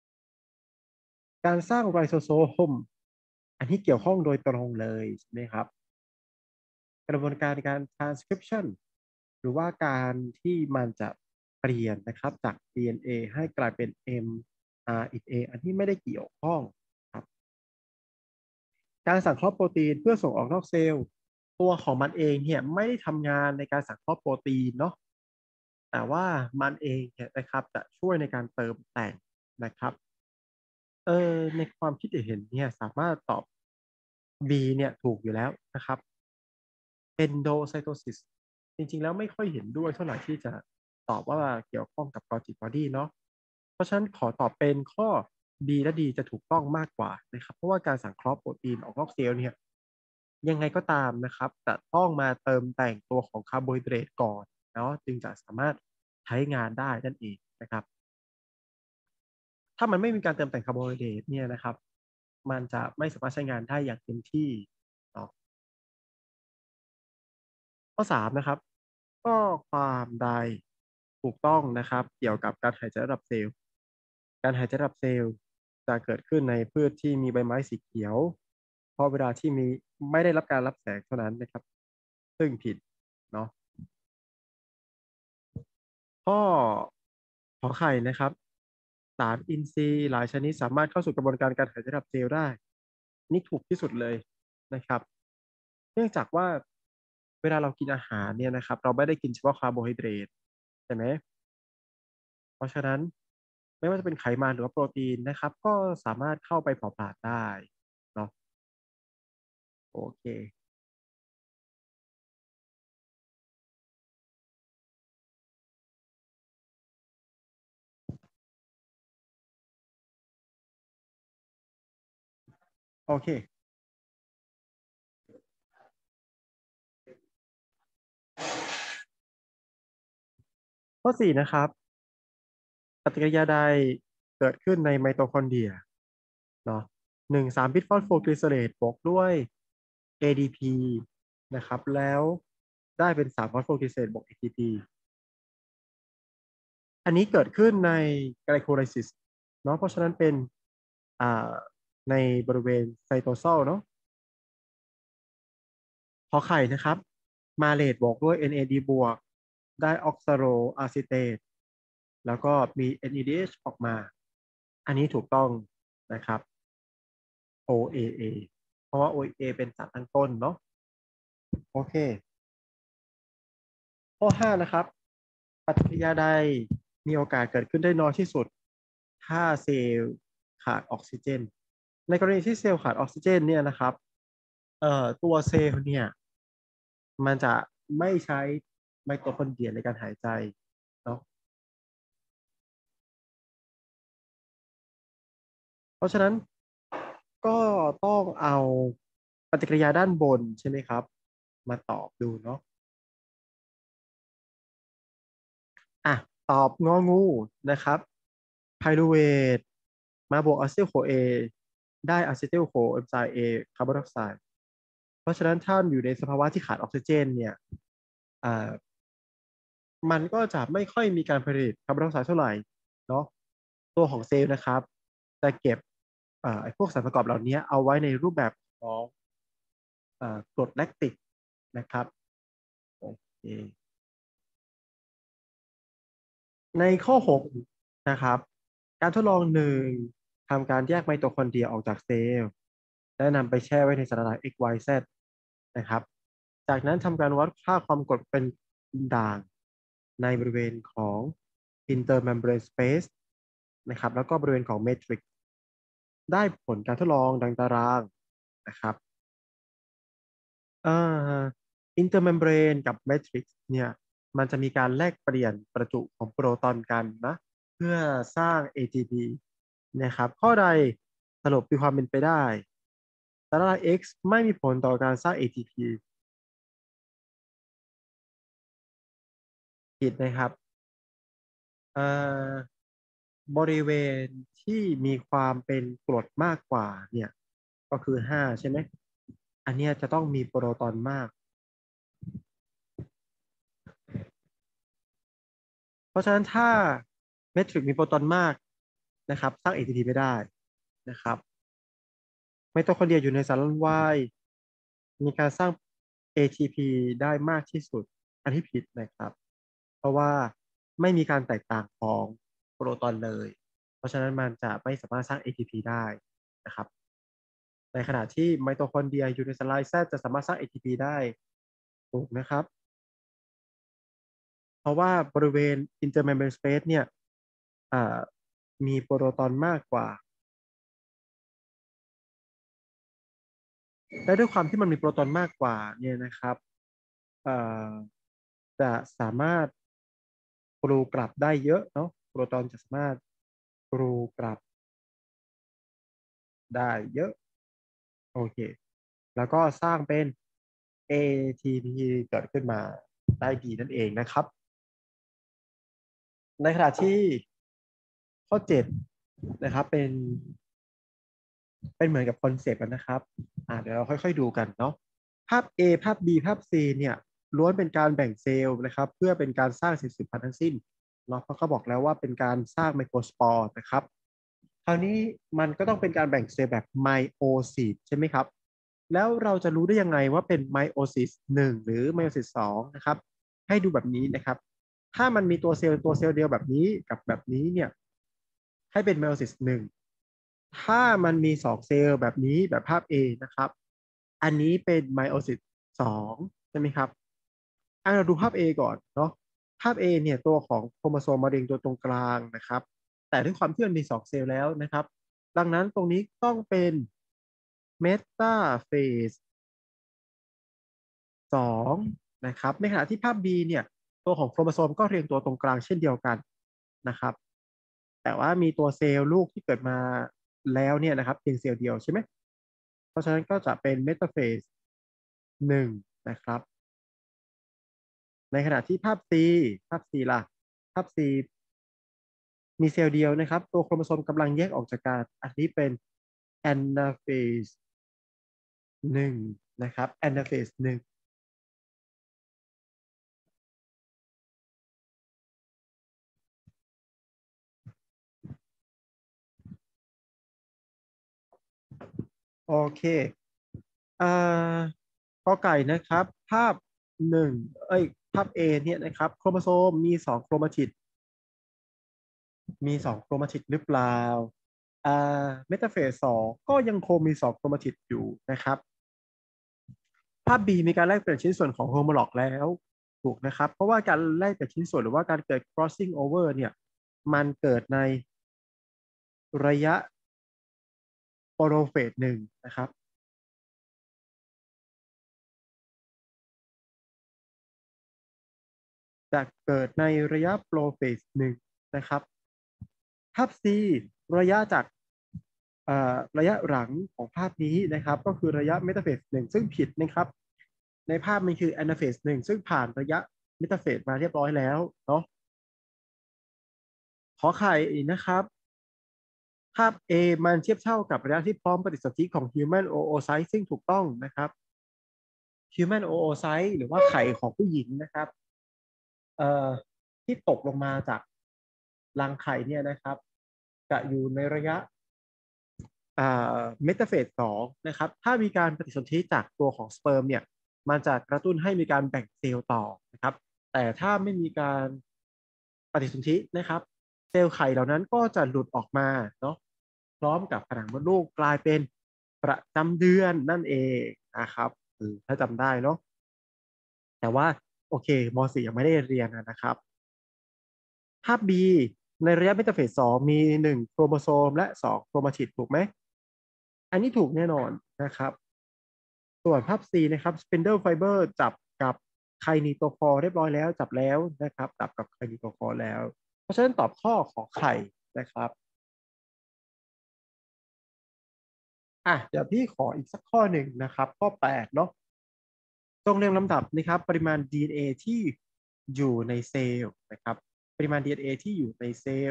การสร้างไรโซโซมอันที่เกี่ยวข้องโดยตรงเลยใช่ไหมครับกระบวนการการ transcription หรือว่าการที่มันจะเปลี่ยนนะครับจาก ดี เอ็น เอ ให้กลายเป็น เอ็ม อาร์ เอ็น เอ อันที่ไม่ได้เกี่ยวข้องครับการสังเคราะห์โปรตีนเพื่อส่งออกนอกเซลล์ตัวของมันเองเนี่ยไม่ได้ทำงานในการสังเคราะห์โปรตีนเนาะแต่ว่ามันเองเนี่ยนะครับจะช่วยในการเติมแต่งนะครับเออในความคิดเห็นเนี่ยสามารถตอบ B เนี่ยถูกอยู่แล้วนะครับ endocytosis จริงๆแล้วไม่ค่อยเห็นด้วยเท่าไหร่ที่จะตอบว่าเกี่ยวข้องกับ Golgi body เนาะเพราะฉะนั้นขอตอบเป็นข้อ B และ D จะถูกต้องมากกว่านะครับเพราะว่าการสังเคราะห์โปรตีนออกนอกเซลล์เนี่ยยังไงก็ตามนะครับจะต้องมาเติมแต่งตัวของคาร์โบไฮเดรตก่อนเนาะจึงจะสามารถใช้งานได้นั่นเองนะครับถ้ามันไม่มีการเติมแต่งคาร์โบไฮเดรตเนี่ยนะครับมันจะไม่สามารถใช้งานได้อย่างเต็มที่เนาะ ข้อสามนะครับข้อความใดถูกต้องนะครับเกี่ยวกับการหายใจระดับเซลล์การหายใจระดับเซลล์จะเกิดขึ้นในพืชที่มีใบไม้สีเขียวเพราะเวลาที่มีไม่ได้รับการรับแสงเท่านั้นนะครับซึ่งผิดเนาะข้อขอไข่นะครับสารอินทรีย์หลายชนิดสามารถเข้าสู่กระบวนการการหายใจระดับเซลล์ได้นี่ถูกที่สุดเลยนะครับเนื่องจากว่าเวลาเรากินอาหารเนี่ยนะครับเราไม่ได้กินเฉพาะคาร์โบไฮเดรตใช่ไหม เพราะฉะนั้นไม่ว่าจะเป็นไขมันหรือว่าโปรตีนนะครับก็สามารถเข้าไปเผาผลาญได้เนาะโอเคโอเคข้อสี่นะครับปฏิกิริยาใดเกิดขึ้นในไมโตคอนเดรียเนาะหนึ่งสามบิสฟอสโฟกลีเซอเรตบวกด้วย เอ ดี พี นะครับแล้วได้เป็นสามฟอสโฟกลีเซอเรตบวก เอ ที พี อันนี้เกิดขึ้นในไกลโคไลซิสเนาะเพราะฉะนั้นเป็นอ่าในบริเวณไซโตโซลเนาะ ขอไข่นะครับมาเลตบวกด้วย เอ็น เอ ดี บวกได้ออกซาโลอะซิเตตแล้วก็มี เอ็น อี ดี เอช ออกมาอันนี้ถูกต้องนะครับ โอ เอ เอ เพราะว่า โอ เอ เอ เป็นสารตั้งต้นเนาะโอเคข้อห้านะครับปฏิกิริยาใดมีโอกาสเกิดขึ้นได้น้อยที่สุดถ้าเซลล์ขาดออกซิเจนในกรณีที่เซลล์ขาดออกซิเจนเนี่ยนะครับเอ่อตัวเซลล์เนี่ยมันจะไม่ใช้ไมโตคอนเดรียในการหายใจเนาะ เพราะฉะนั้นก็ต้องเอาปฏิกิริยาด้านบนใช่ไหมครับมาตอบดูเนาะอ่ะตอบงองูนะครับไพรูเวทมาบวกอะซิลโคเอได้อะซิติลโคเอนไซม์เอคาร์บอนไดออกไซด์เพราะฉะนั้นถ้าอยู่ในสภาวะที่ขาดออกซิเจนเนี่ยอ่ามันก็จะไม่ค่อยมีการผลิตคาร์บอนไดออกไซด์เท่าไหร่เนาะตัวของเซลล์นะครับจะเก็บอ่าไอ้พวกสารประกอบเหล่านี้เอาไว้ในรูปแบบของอ่ากรดแลคติกนะครับโอเคในข้อหกนะครับการทดลองหนึ่งทำการแยกไมโตคอนเดรียออกจากเซลล์และนำไปแช่ไว้ในสารละลาย เอ็กซ์ วาย แซด นะครับจากนั้นทำการวัดค่าความกดเป็นด่างในบริเวณของ intermembrane space นะครับแล้วก็บริเวณของ matrix ได้ผลการทดลองดังตารางนะครับเอ่อ intermembrane กับ matrix เนี่ยมันจะมีการแลกเปลี่ยนประจุของโปรตอนกันนะเพื่อสร้าง เอ ที พี นะครับข้อใดสรุปมีความเป็นไปได้สารละลาย X ไม่มีผลต่อการสร้าง เอ ที พี ผิดนะครับเอ่อบริเวณที่มีความเป็นกรดมากกว่าเนี่ยก็คือห้าใช่ไหมอันเนี้ยจะต้องมีโปรตอนมาก เพราะฉะนั้นถ้าเมทริกมีโปรตอนมากนะครับสร้าง เอ ที พี ไม่ได้นะครับไมโตคอนเดรียอยู่ในสารละลายมีการสร้าง เอ ที พี ได้มากที่สุดอันที่ผิดนะครับเพราะว่าไม่มีการแตกต่างของโปรตอนเลยเพราะฉะนั้นมันจะไม่สามารถสร้าง เอ ที พี ได้นะครับในขณะที่ไมโตคอนเดรียอยู่ในสารละลายแทรกจะสามารถสร้าง เอ ที พี ได้ถูกนะครับเพราะว่าบริเวณ intermembrane space เนี่ยอ่ามีโปรตอนมากกว่า และด้วยความที่มันมีโปรตอนมากกว่าเนี่ยนะครับเอ่อจะสามารถกรูกลับได้เยอะเนาะโปรตอนจะสามารถกรูกลับได้เยอะโอเคแล้วก็สร้างเป็น เอ ที พี เกิดขึ้นมาได้ดีนั่นเองนะครับในขณะที่ข้อเจ็ดนะครับเป็นเป็นเหมือนกับคอนเซปต์นะครับอ่าเดี๋ยวเราค่อยๆดูกันเนาะภาพ A ภาพ B ภาพ C เนี่ยล้วนเป็นการแบ่งเซลล์นะครับเพื่อเป็นการสร้างสิ่งสืบพันธุ์ทั้งสิ้นเนาะเพราะเขาบอกแล้วว่าเป็นการสร้างไมโครสปอร์นะครับคราวนี้มันก็ต้องเป็นการแบ่งเซลล์แบบไมโอซิสใช่ไหมครับแล้วเราจะรู้ได้ยังไงว่าเป็นไมโอซิสหนึ่งหรือไมโอซิสสองนะครับให้ดูแบบนี้นะครับถ้ามันมีตัวเซลล์ตัวเซลล์เดียวแบบนี้กับแบบนี้เนี่ยให้เป็นไมโอซิสหนึ่ง ถ้ามันมีสองเซลล์แบบนี้แบบภาพ A นะครับ อันนี้เป็นไมโอซิสสองใช่ไหมครับอ่ะเราดูภาพ A ก่อนเนาะภาพ A เนี่ยตัวของโครโมโซมมะเร็งตัวตรงกลางนะครับ แต่ด้วยความที่มันมีสองเซลล์แล้วนะครับ ดังนั้นตรงนี้ต้องเป็นเมตาเฟสสองนะครับ ในขณะที่ภาพ B เนี่ยตัวของโครโมโซมก็เรียงตัวตรงกลางเช่นเดียวกันนะครับ แต่ว่ามีตัวเซลล์ลูกที่เกิดมาแล้วเนี่ยนะครับเพียงเซลล์เดียวใช่ไหม เพราะฉะนั้นก็จะเป็นเมตาเฟสหนึ่งนะครับในขณะที่ภาพ C ภาพ C ล่ะภาพ C มีเซลล์เดียวนะครับตัวโครโมโซมกำลังแยกออกจากกันอันนี้เป็นแอนนาเฟสหนึ่งนะครับแอนนาเฟสหนึ่งโอเคอ่ากอไก่นะครับภาพหนึ่งเอ้ยภาพ A เนี่ยนะครับโครโมโซมมีสองโครมาติดมีสองโครมาติดหรือเปล่าอ่าเมตาเฟสสองก็ยังคงมีสองโครมาติดอยู่นะครับ ภาพ B มีการแลกเปลี่ยนชิ้นส่วนของโฮโมโลกแล้วถูกนะครับเพราะว่าการแลกเปลี่ยนชิ้นส่วนหรือว่าการเกิด crossing over เนี่ยมันเกิดในระยะโปรเฟสหนึ่งนะครับจะเกิดในระยะโปรเฟสหนึ่งนะครับภาพ C ระยะจากระยะหลังของภาพนี้นะครับก็คือระยะเมตาเฟสหนึ่งซึ่งผิดนะครับในภาพมันคือแอนาเฟสหนึ่งซึ่งผ่านระยะเมตาเฟสมาเรียบร้อยแล้วเนาะขอไข่นะครับ ภาพ A มันเทียบเท่ากับระยะที่พร้อมปฏิสนธิของ Human oocyte ซึ่งถูกต้องนะครับ Human oocyte หรือว่าไข่ของผู้หญิงนะครับเอ่อที่ตกลงมาจากรังไข่เนี่ยนะครับจะอยู่ในระยะอ่าเมตาเฟสสองนะครับถ้ามีการปฏิสนธิจากตัวของสเปิร์มเนี่ยมันจะกระตุ้นให้มีการแบ่งเซลล์ต่อนะครับแต่ถ้าไม่มีการปฏิสนธินะครับเซลล์ไข่เหล่านั้นก็จะหลุดออกมาเนาะพร้อมกับผนังมดลูกกลายเป็นประจำเดือนนั่นเองนะครับถ้าจำได้เนาะแต่ว่าโอเคม .สี่ ยังไม่ได้เรียนนะครับภาพ B ในระยะเมตาเฟสสองมีหนึ่งโครโมโซมและสองโครมาติดถูกไหมอันนี้ถูกแน่นอนนะครับ ส่วนภาพ C นะครับ Spindle Fiber จับกับไคนีโตคอร์เรียบร้อยแล้วจับแล้วนะครับจับกับไคนีโตคอร์แล้ว เพราะฉะนั้นตอบข้อขอไข่นะครับอ่ะเดี๋ยวพี่ขออีกสักข้อหนึ่งนะครับข้อแปดเนาะจงเรียงลำดับนะครับปริมาณ ดี เอ็น เอ ที่อยู่ในเซลล์นะครับปริมาณ ดี เอ็น เอ ที่อยู่ในเซลล์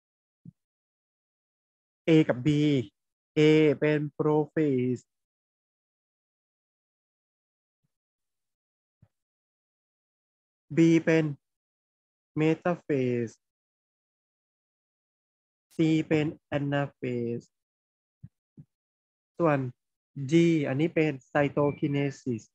A กับ B A เป็นโปรเฟส B เป็นเมตาเฟส C เป็นแอนาเฟส ส่วน G อันนี้เป็นไซโตคิน e ซิส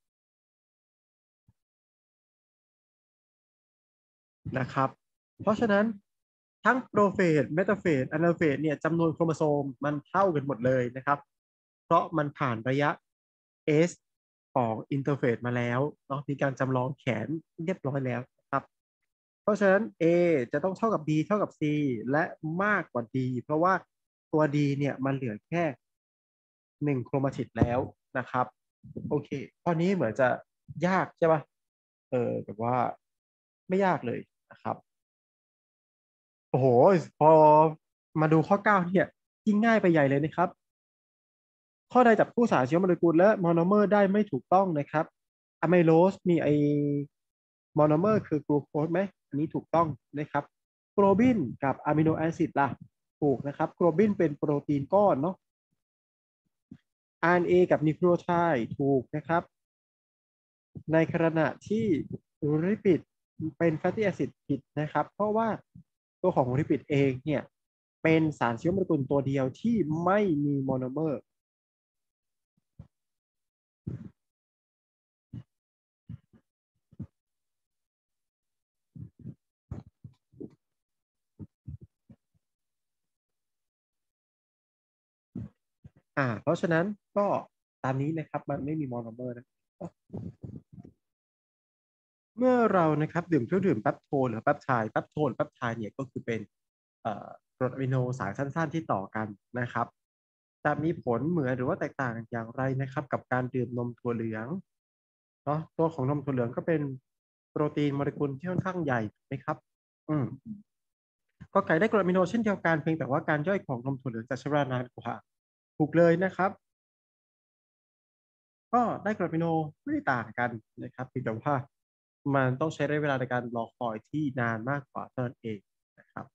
นะครับ เพราะฉะนั้นทั้งโปรเฟสเมตาเฟสอนาเฟสเนี่ยจำนวนโครโมโซมมันเท่ากันหมดเลยนะครับ เพราะมันผ่านระยะ S ของอินเทอร์เฟสมาแล้วเนาะมีการจำลองแขนเรียบร้อยแล้วนะครับ เพราะฉะนั้น A จะต้องเท่ากับ B เท่ากับ C และมากกว่า D เพราะว่าตัว D เนี่ยมันเหลือแค่หนึ่งโครมาติดแล้วนะครับโอเคข้อนี้เหมือนจะยากใช่ปะเออแต่ว่าไม่ยากเลยนะครับโอ้โหพอมาดูข้อเก้าเนี่ยยิ่งง่ายไปใหญ่เลยนะครับข้อใดจับคู่สารเชื้อโมเลกุลและมอนอเมอร์ได้ไม่ถูกต้องนะครับอะไมโลสมีไอมอนอเมอร์คือกลูโคสไหมอันนี้ถูกต้องนะครับโกลบินกับอะมิโนแอซิดล่ะถูกนะครับโกลบินเป็นโปรตีนก้อนเนาะ อาร์ เอ็น เอ กับนิวคลีโอไทด์ถูกนะครับในขณะที่ลิปิดเป็นแฟตตี้แอซิดผิดนะครับเพราะว่าตัวของลิปิดเองเนี่ยเป็นสารเชื้อโมเลกุลตัวเดียวที่ไม่มีโมโนเมอร์อ่าเพราะฉะนั้นก็ตามนี้นะครับมันไม่มีโมโนเมอร์นะเมื่อเรานะครับดื่มเครื่องดื่มแปปโทนหรือแปปไทด์แปปโทนแปปไทด์เนี่ยก็คือเป็นเอ่อกรดอะมิโนสายสั้นๆที่ต่อกันนะครับจะมีผลเหมือนหรือว่าแตกต่างอย่างไรนะครับกับการดื่มนมถั่วเหลือง เนาะตัวของนมถั่วเหลืองก็เป็นโปรตีนโมเลกุลที่ค่อนข้างใหญ่ถูกไหมครับอืมก็ไก่ได้กรดอะมิโนเช่นเดียวกันเพียงแต่ว่าการย่อยของนมถั่วเหลืองจะใช้เวลานานกว่าถูกเลยนะครับก็ได้กรดอะมิโนไม่ได้ต่างกันนะครับเพียงแต่ว่ามันต้องใช้ระยะเวลาในการรอคอยที่นานมากกว่าเท่านั้นเองนะครับ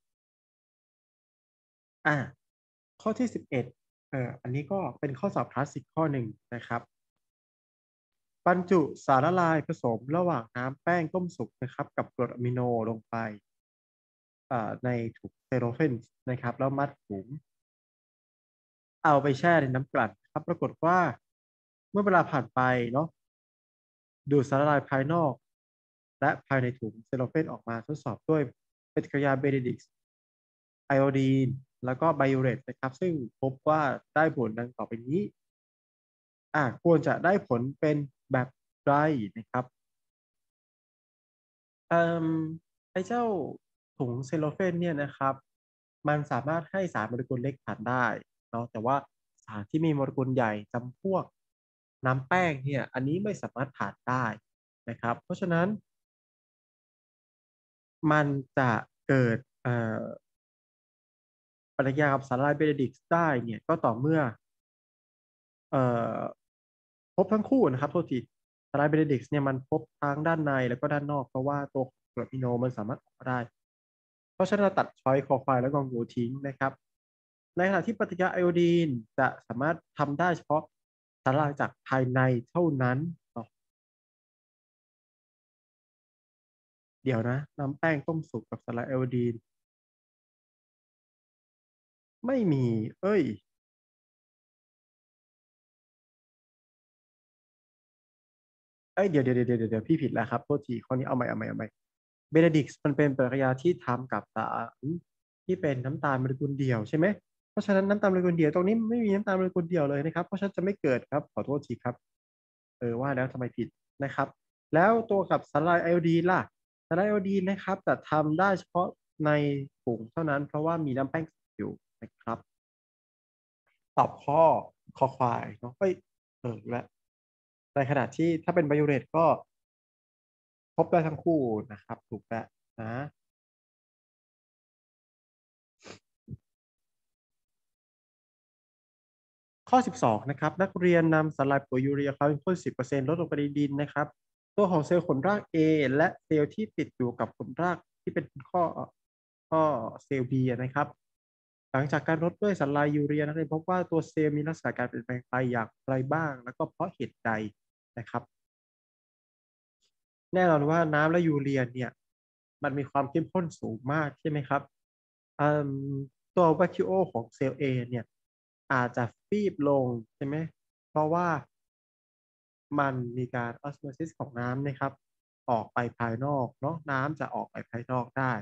อ่าข้อที่สิบเอ็ดเอ่ออันนี้ก็เป็นข้อสอบคลาสสิกข้อหนึ่งนะครับบรรจุสารละลายผสมระหว่างน้ำแป้งต้มสุกนะครับกับกรดอะมิโนลงไป ในถุงเซโลเฟนนะครับแล้วมัดถุงเอาไปแช่ในน้ำกลั่นครับปรากฏว่าเมื่อเวลาผ่านไปเนาะดูดสารละลายภายนอกและภายในถุงเซโลเฟนออกมาทดสอบด้วยปฏิกิริยาเบเนดิกต์ไอโอดีนแล้วก็ไบโอเรตนะครับซึ่งพบว่าได้ผลดังต่อไปนี้อ่าควรจะได้ผลเป็นแบบไรนะครับเอ่อไอ้เจ้าถุงเซโลเฟนเนี่ยนะครับมันสามารถให้สารโมเลกุลเล็กผ่านได้เนาะแต่ว่าสารที่มีโมเลกุลใหญ่จำพวกน้ำแป้งเนี่ยอันนี้ไม่สามารถผ่านได้นะครับเพราะฉะนั้นมันจะเกิดเอ่อปฏิกิริยากับสารละลายเบนเดดิกต์ได้เนี่ยก็ต่อเมื่อเอ่อพบทั้งคู่นะครับโทษทีสารละลายเบนเดดิกต์เนี่ยมันพบทั้งด้านในแล้วก็ด้านนอกเพราะว่าตัวกรดอะมิโนมันสามารถออกมาได้ เพราะฉะนั้นเราตัดช้อยคอควายและกองงูทิ้งนะครับในขณะที่ปฏิกิริยาไอโอดีนจะสามารถทำได้เฉพาะสารละลายจากภายในเท่านั้นเดี๋ยวนะน้ำแป้งต้มสุกกับสารละลายไอโอดีนไม่มีเอ้ยอ้ยเดี๋ยวเดี๋ยวเดี๋ยวเดี๋ยวเดี๋ยวพี่ผิดแล้วครับโทษทีข้อนี้เอาใหม่เอาใหม่เอาใหม่เบเนดิกต์มันเป็นปฏิกิริยาที่ทำกับสารที่เป็นน้ำตาลโมเลกุลเดี่ยวใช่ไหมเพราะฉะนั้นน้ำตาลโมเลกุลเดี่ยวตรงนี้ไม่มีน้ำตาลโมเลกุลเดี่ยวเลยนะครับเพราะฉะนั้นจะไม่เกิดครับขอโทษทีครับเออว่าแล้วทำไมผิดนะครับแล้วตัวกับสารไอโอดีนล่ะสารไอโอดีนนะครับแต่ทำได้เฉพาะในผงเท่านั้นเพราะว่ามีน้ำแป้งอยู่นะครับตอบข้อคอควายเนาะเอ้ยเออและในขณะที่ถ้าเป็นไบโอเรตก็พบได้ทั้งคู่นะครับถูกแล้วนะ ข้อสิบสองนะครับนักเรียนนำสารายปุ๋ยยูเรียคาร์บอนข้นสิบเปอร์เซ็นต์ลดลงไปในดินนะครับตัวของเซลล์ขนราก A และเซลล์ที่ติดอยู่กับขนรากที่เป็นข้อข้อเซลล์ B นะครับหลังจากการลดด้วยสารายยูเรียนักเรียนพบว่าตัวเซลล์มีลักษณะการเปลี่ยนแปลงไปอย่างไรบ้างแล้วก็เพราะเหตุใดนะครับแน่นอนว่าน้ำและยูเรียเนี่ยมันมีความเข้มข้นสูงมากใช่ไหมครับอืมตัวแวคคิโอของเซลล์ A เนี่ยอาจจะฟีบลงใช่ไหมเพราะว่ามันมีการออสโมซิสของน้ำนะครับออกไปภายนอกเนาะน้ำจะออกไปภายนอกได้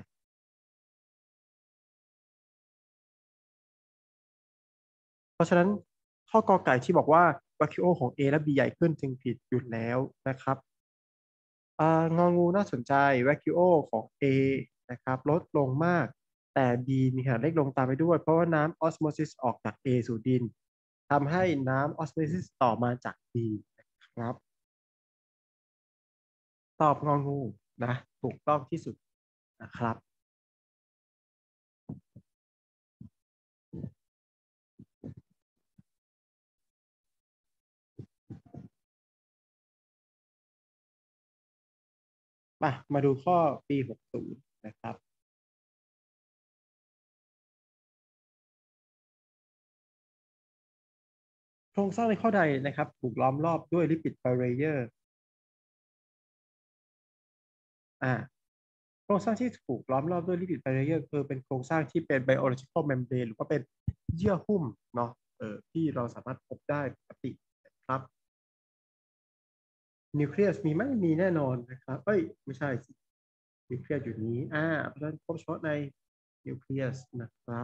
เพราะฉะนั้นข้อกอไก่ที่บอกว่าแวคคิโอของ A และ B ใหญ่ขึ้นจึงผิดอยู่แล้วนะครับอ่างองูน่าสนใจแวคคิโอของ A นะครับลดลงมากแต่ B มีขนาดเล็กลงตามไปด้วยเพราะว่าน้ำออสโมซิสออกจาก A สู่ดินทำให้น้ำออสโมซิสต่อมาจาก B นะครับตอบงองูนะถูกต้องที่สุดนะครับมามาดูข้อปีหกสิบนะครับ โครงสร้างในข้อใดนะครับถูกล้อมรอบด้วยลิปิดไบเรเยอร์อ่าโครงสร้างที่ถูกล้อมรอบด้วยลิปิดไบเรเยอร์คือเป็นโครงสร้างที่เป็น biological membrane หรือว่าเป็นเยื่อหุ้มเนาะเออที่เราสามารถพบได้ปกตินะครับนิวเคลียสมีไหมมีแน่นอนนะครับเอ้ยไม่ใช่สินิวเคลียสอยู่นี้อ่าเพราะฉะนั้นพบเฉพาะในนิวเคลียสนะครับ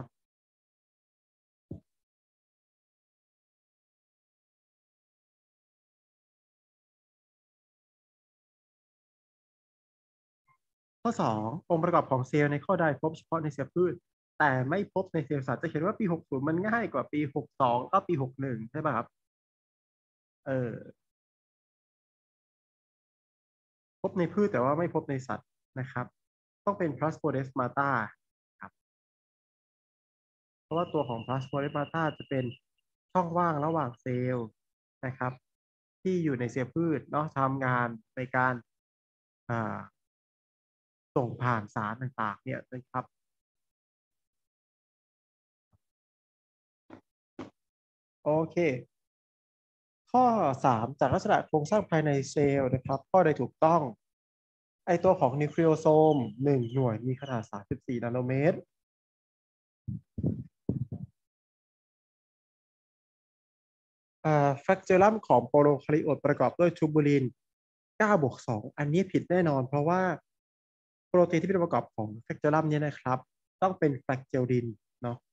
ข้อสององค์ประกอบของเซลล์ในข้อใดพบเฉพาะในเซลล์พืชแต่ไม่พบในเซลล์สัตว์จะเห็นว่าปีหกสิบมันง่ายกว่าปีหกสิบสองก็ปีหกสิบเอ็ดใช่ป่ะครับเออ พบในพืชแต่ว่าไม่พบในสัตว์นะครับต้องเป็น Plasmodesmata ครับเพราะว่าตัวของ Plasmodesmata จะเป็นช่องว่างระหว่างเซลล์นะครับที่อยู่ในเซลล์พืชเนาะทำงานในการอ่าส่งผ่านสารต่างๆเนี่ยนะครับโอเคข้อสามจากลักษณะโครงสร้างภายในเซลล์นะครับข้อใดถูกต้องไอตัวของนิวคลีโอโซมหนึ่งหน่วยมีขนาดสามสิบสี่นาโนเมตร อ่าแฟกเจอรัมของโปโรคาริโอตประกอบด้วยทูบูลินเก้าบวกสองอันนี้ผิดแน่นอนเพราะว่าโปรตีนที่เป็นองค์ประกอบของแฟกเจอรัมเนี่ยนะครับต้องเป็นแฟกเจลลินเนาะ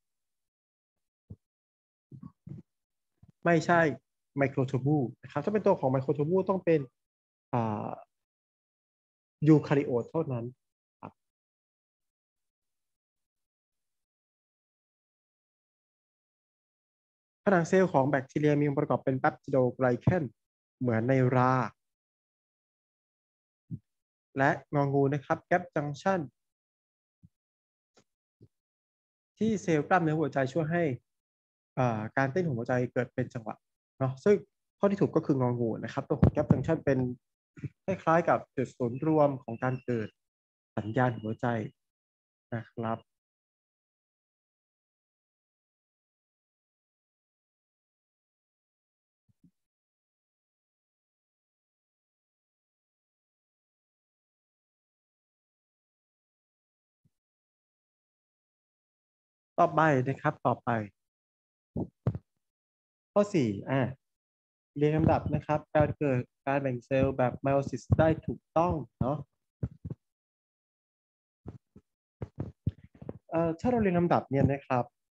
ไม่ใช่ไมโครทูบูลนะครับถ้าเป็นตัวของไมโครทูบูลต้องเป็นอ่ายูคาริโอตเท่านั้นครับผนังเซลล์ของแบคทีเรียมีองค์ประกอบเป็นแปปติโดไกลแคนเหมือนในราและงองูนะครับแกปจังชันที่เซลล์กล้ามเนื้อหัวใจช่วยให้ อ่าการเต้นของหัวใจเกิดเป็นจังหวะเนาะซึ่งข้อที่ถูกก็คืององูนะครับตัวของแกปจังชันเป็นคล้ายๆกับจุดศูนย์รวมของการเกิดสัญญาณหัวใจนะครับต่อไปนะครับต่อไปข้อสี่อ่าเรียงลำดับนะครับการเกิดการแบ่งเซลล์แบบไมโอซิสได้ถูกต้องเนาะเอ่อถ้าเราเรียงลำดับเนี่ยนะครับ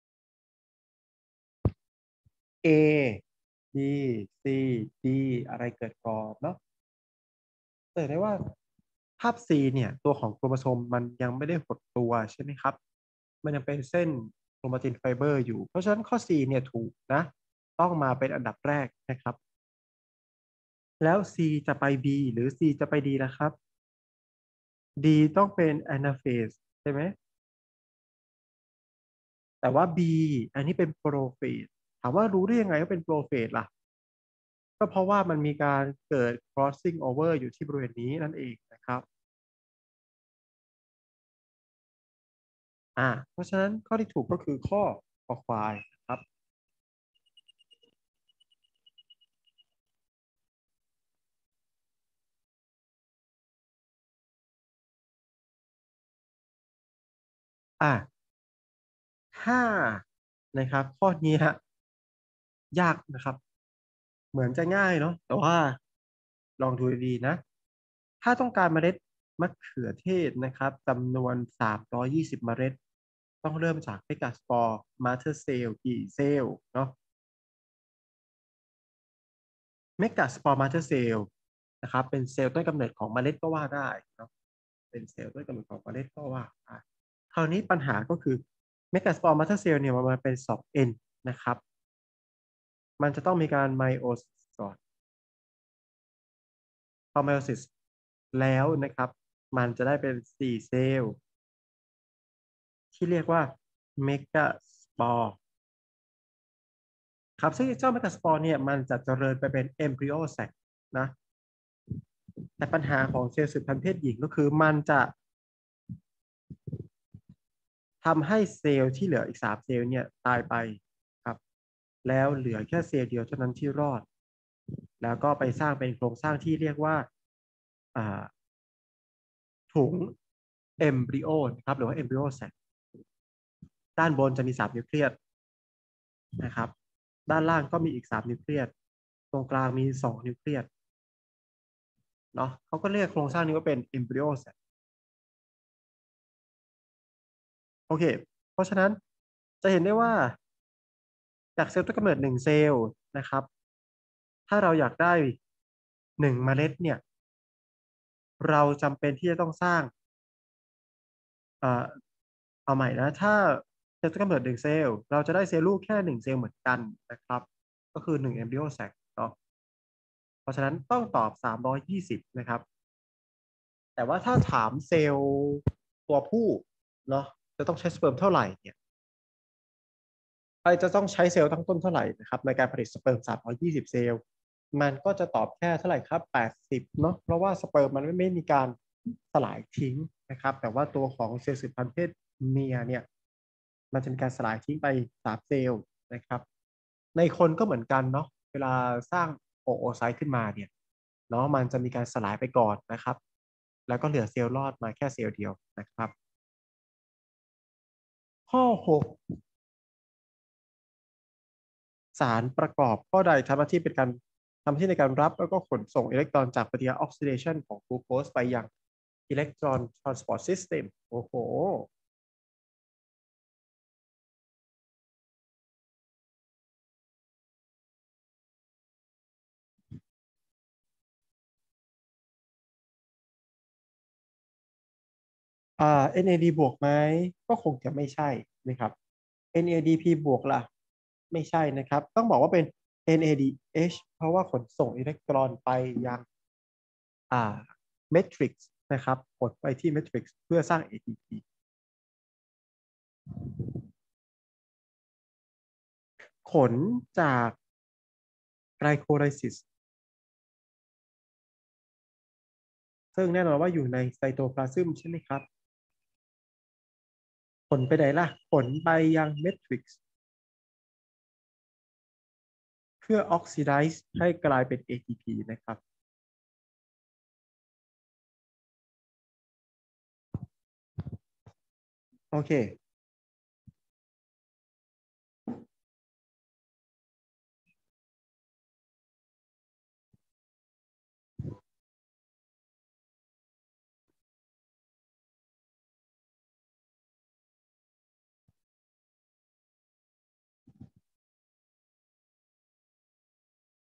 A B C D อะไรเกิดก่อนเนาะแต่ได้ว่าภาพ C เนี่ยตัวของโครโมโซมมันยังไม่ได้หดตัวใช่ไหมครับมันยังเป็นเส้นโครมาตินไฟเบอร์อยู่เพราะฉะนั้นข้อ C เนี่ยถูกนะต้องมาเป็นอันดับแรกนะครับแล้ว C จะไป B หรือ C จะไป D นะครับ D ต้องเป็น anaphase ใช่ไหมแต่ว่า B อันนี้เป็น prophase ถามว่ารู้ได้ยังไงว่าเป็น prophase ล่ะก็เพราะว่ามันมีการเกิด crossing over อยู่ที่บริเวณนี้นั่นเองนะครับอ่าเพราะฉะนั้นข้อที่ถูกก็คือข้อคอควายนะครับอ่าถ้านะครับข้อนี้ฮะยากนะครับเหมือนจะง่ายเนาะแต่ว่าลองดูดีๆนะถ้าต้องการเมล็ดมะเขือเทศนะครับจำนวนสามร้อยยี่สิบเมล็ดต้องเริ่มจากเมกาสปอร์มาเธอร์เซลล์กี่เซลล์เนาะเมกาสปอร์มาเธอร์เซลล์นะครับเป็นเซลล์ต้นกำเนิดของเมล็ดก็ว่าได้เนาะเป็นเซลล์ต้นกำเนิดของเมล็ดก็ว่าได้คราวนี้ปัญหาก็คือเมกาสปอร์มาเธอร์เซลล์เนี่ยมันเป็น สอง เอ็น นะครับมันจะต้องมีการไมโอซิสก่อนพอไมโอซิสแล้วนะครับมันจะได้เป็นสี่เซลล์ที่เรียกว่าเมกาสปอร์ครับซึ่งเจ้าเมกาสปอร์เนี่ยมันจะเจริญไปเป็นเอมบริโอแซกนะแต่ปัญหาของเซลล์สืบพันธุ์เพศหญิงก็คือมันจะทำให้เซลล์ที่เหลืออีกสามเซลล์เนี่ยตายไปครับแล้วเหลือแค่เซลล์เดียวเท่านั้นที่รอดแล้วก็ไปสร้างเป็นโครงสร้างที่เรียกว่าอ่าถุงเอมบริโอครับหรือว่าเอมบริโอแซกด้านบนจะมีสามนิวเคลียสนะครับด้านล่างก็มีอีกสามนิวเคลียสตรงกลางมีสองนิวเคลียสเนาะเขาก็เรียกโครงสร้างนี้ว่าเป็นเอมบริโอแซกโอเคเพราะฉะนั้นจะเห็นได้ว่าจากเซลล์ต้นกำเนิดหนึ่งเซลล์นะครับถ้าเราอยากได้หนึ่งเมล็ดเนี่ยเราจำเป็นที่จะต้องสร้างเอ่อเอาใหม่นะถ้าเซลล์ต้นกำเนิดหนึ่งเซลล์เราจะได้เซลล์ลูกแค่หนึ่งเซลล์เหมือนกันนะครับก็คือหนึ่ง embryo sac เนาะเพราะฉะนั้นต้องตอบสามร้อยยี่สิบนะครับแต่ว่าถ้าถามเซลล์ตัวผู้เนาะจะต้องใช้สเปิร์มเท่าไหร่เนี่ยไอจะต้องใช้เซลล์ตั้งต้นเท่าไหร่นะครับในการผลิตสเปิร์มสามร้อยยี่สิบเซลล์มันก็จะตอบแค่เท่าไหร่ครับแปดสิบเนาะเพราะว่าสเปิร์มมันไม่ไม่มีการสลายทิ้งนะครับแต่ว่าตัวของเซลล์สืบพันธุ์เพศเมียเนี่ยมันจะมีการสลายทิ้งไปสามเซลล์นะครับในคนก็เหมือนกันเนาะเวลาสร้างโอโอไซต์ขึ้นมาเนี่ยเนาะมันจะมีการสลายไปก่อนนะครับแล้วก็เหลือเซลล์รอดมาแค่เซลล์เดียวนะครับข้อหก สารประกอบข้อใดทำหน้าที่เป็นการทำหน้าที่ในการรับแล้วก็ขนส่งอิเล็กตรอนจากปฏิกิริยาออกซิเดชันของกลูโคสไปยังอิเล็กตรอนทรานสปอร์ตซิสเต็มโอ้โหอ่า เอ็น เอ ดี บวกไหมก็คงจะไม่ใช่นะครับ เอ็น เอ ดี พี บวกล่ะไม่ใช่นะครับต้องบอกว่าเป็น เอ็น เอ ดี เอช เพราะว่าขนส่งอิเล็กตรอนไปยังอ่าเมทริกซ์นะครับกดไปที่เมทริกซ์เพื่อสร้าง เอ ที พี ขนจากไกลโคไลซิส ซึ่งแน่นอนว่าอยู่ในไซโตพลาซึมใช่ไหมครับผลไปไหนล่ะผลไปยังเมทริกซ์เพื่อออกซิไดซ์ให้กลายเป็น เอ ที พี นะครับโอเค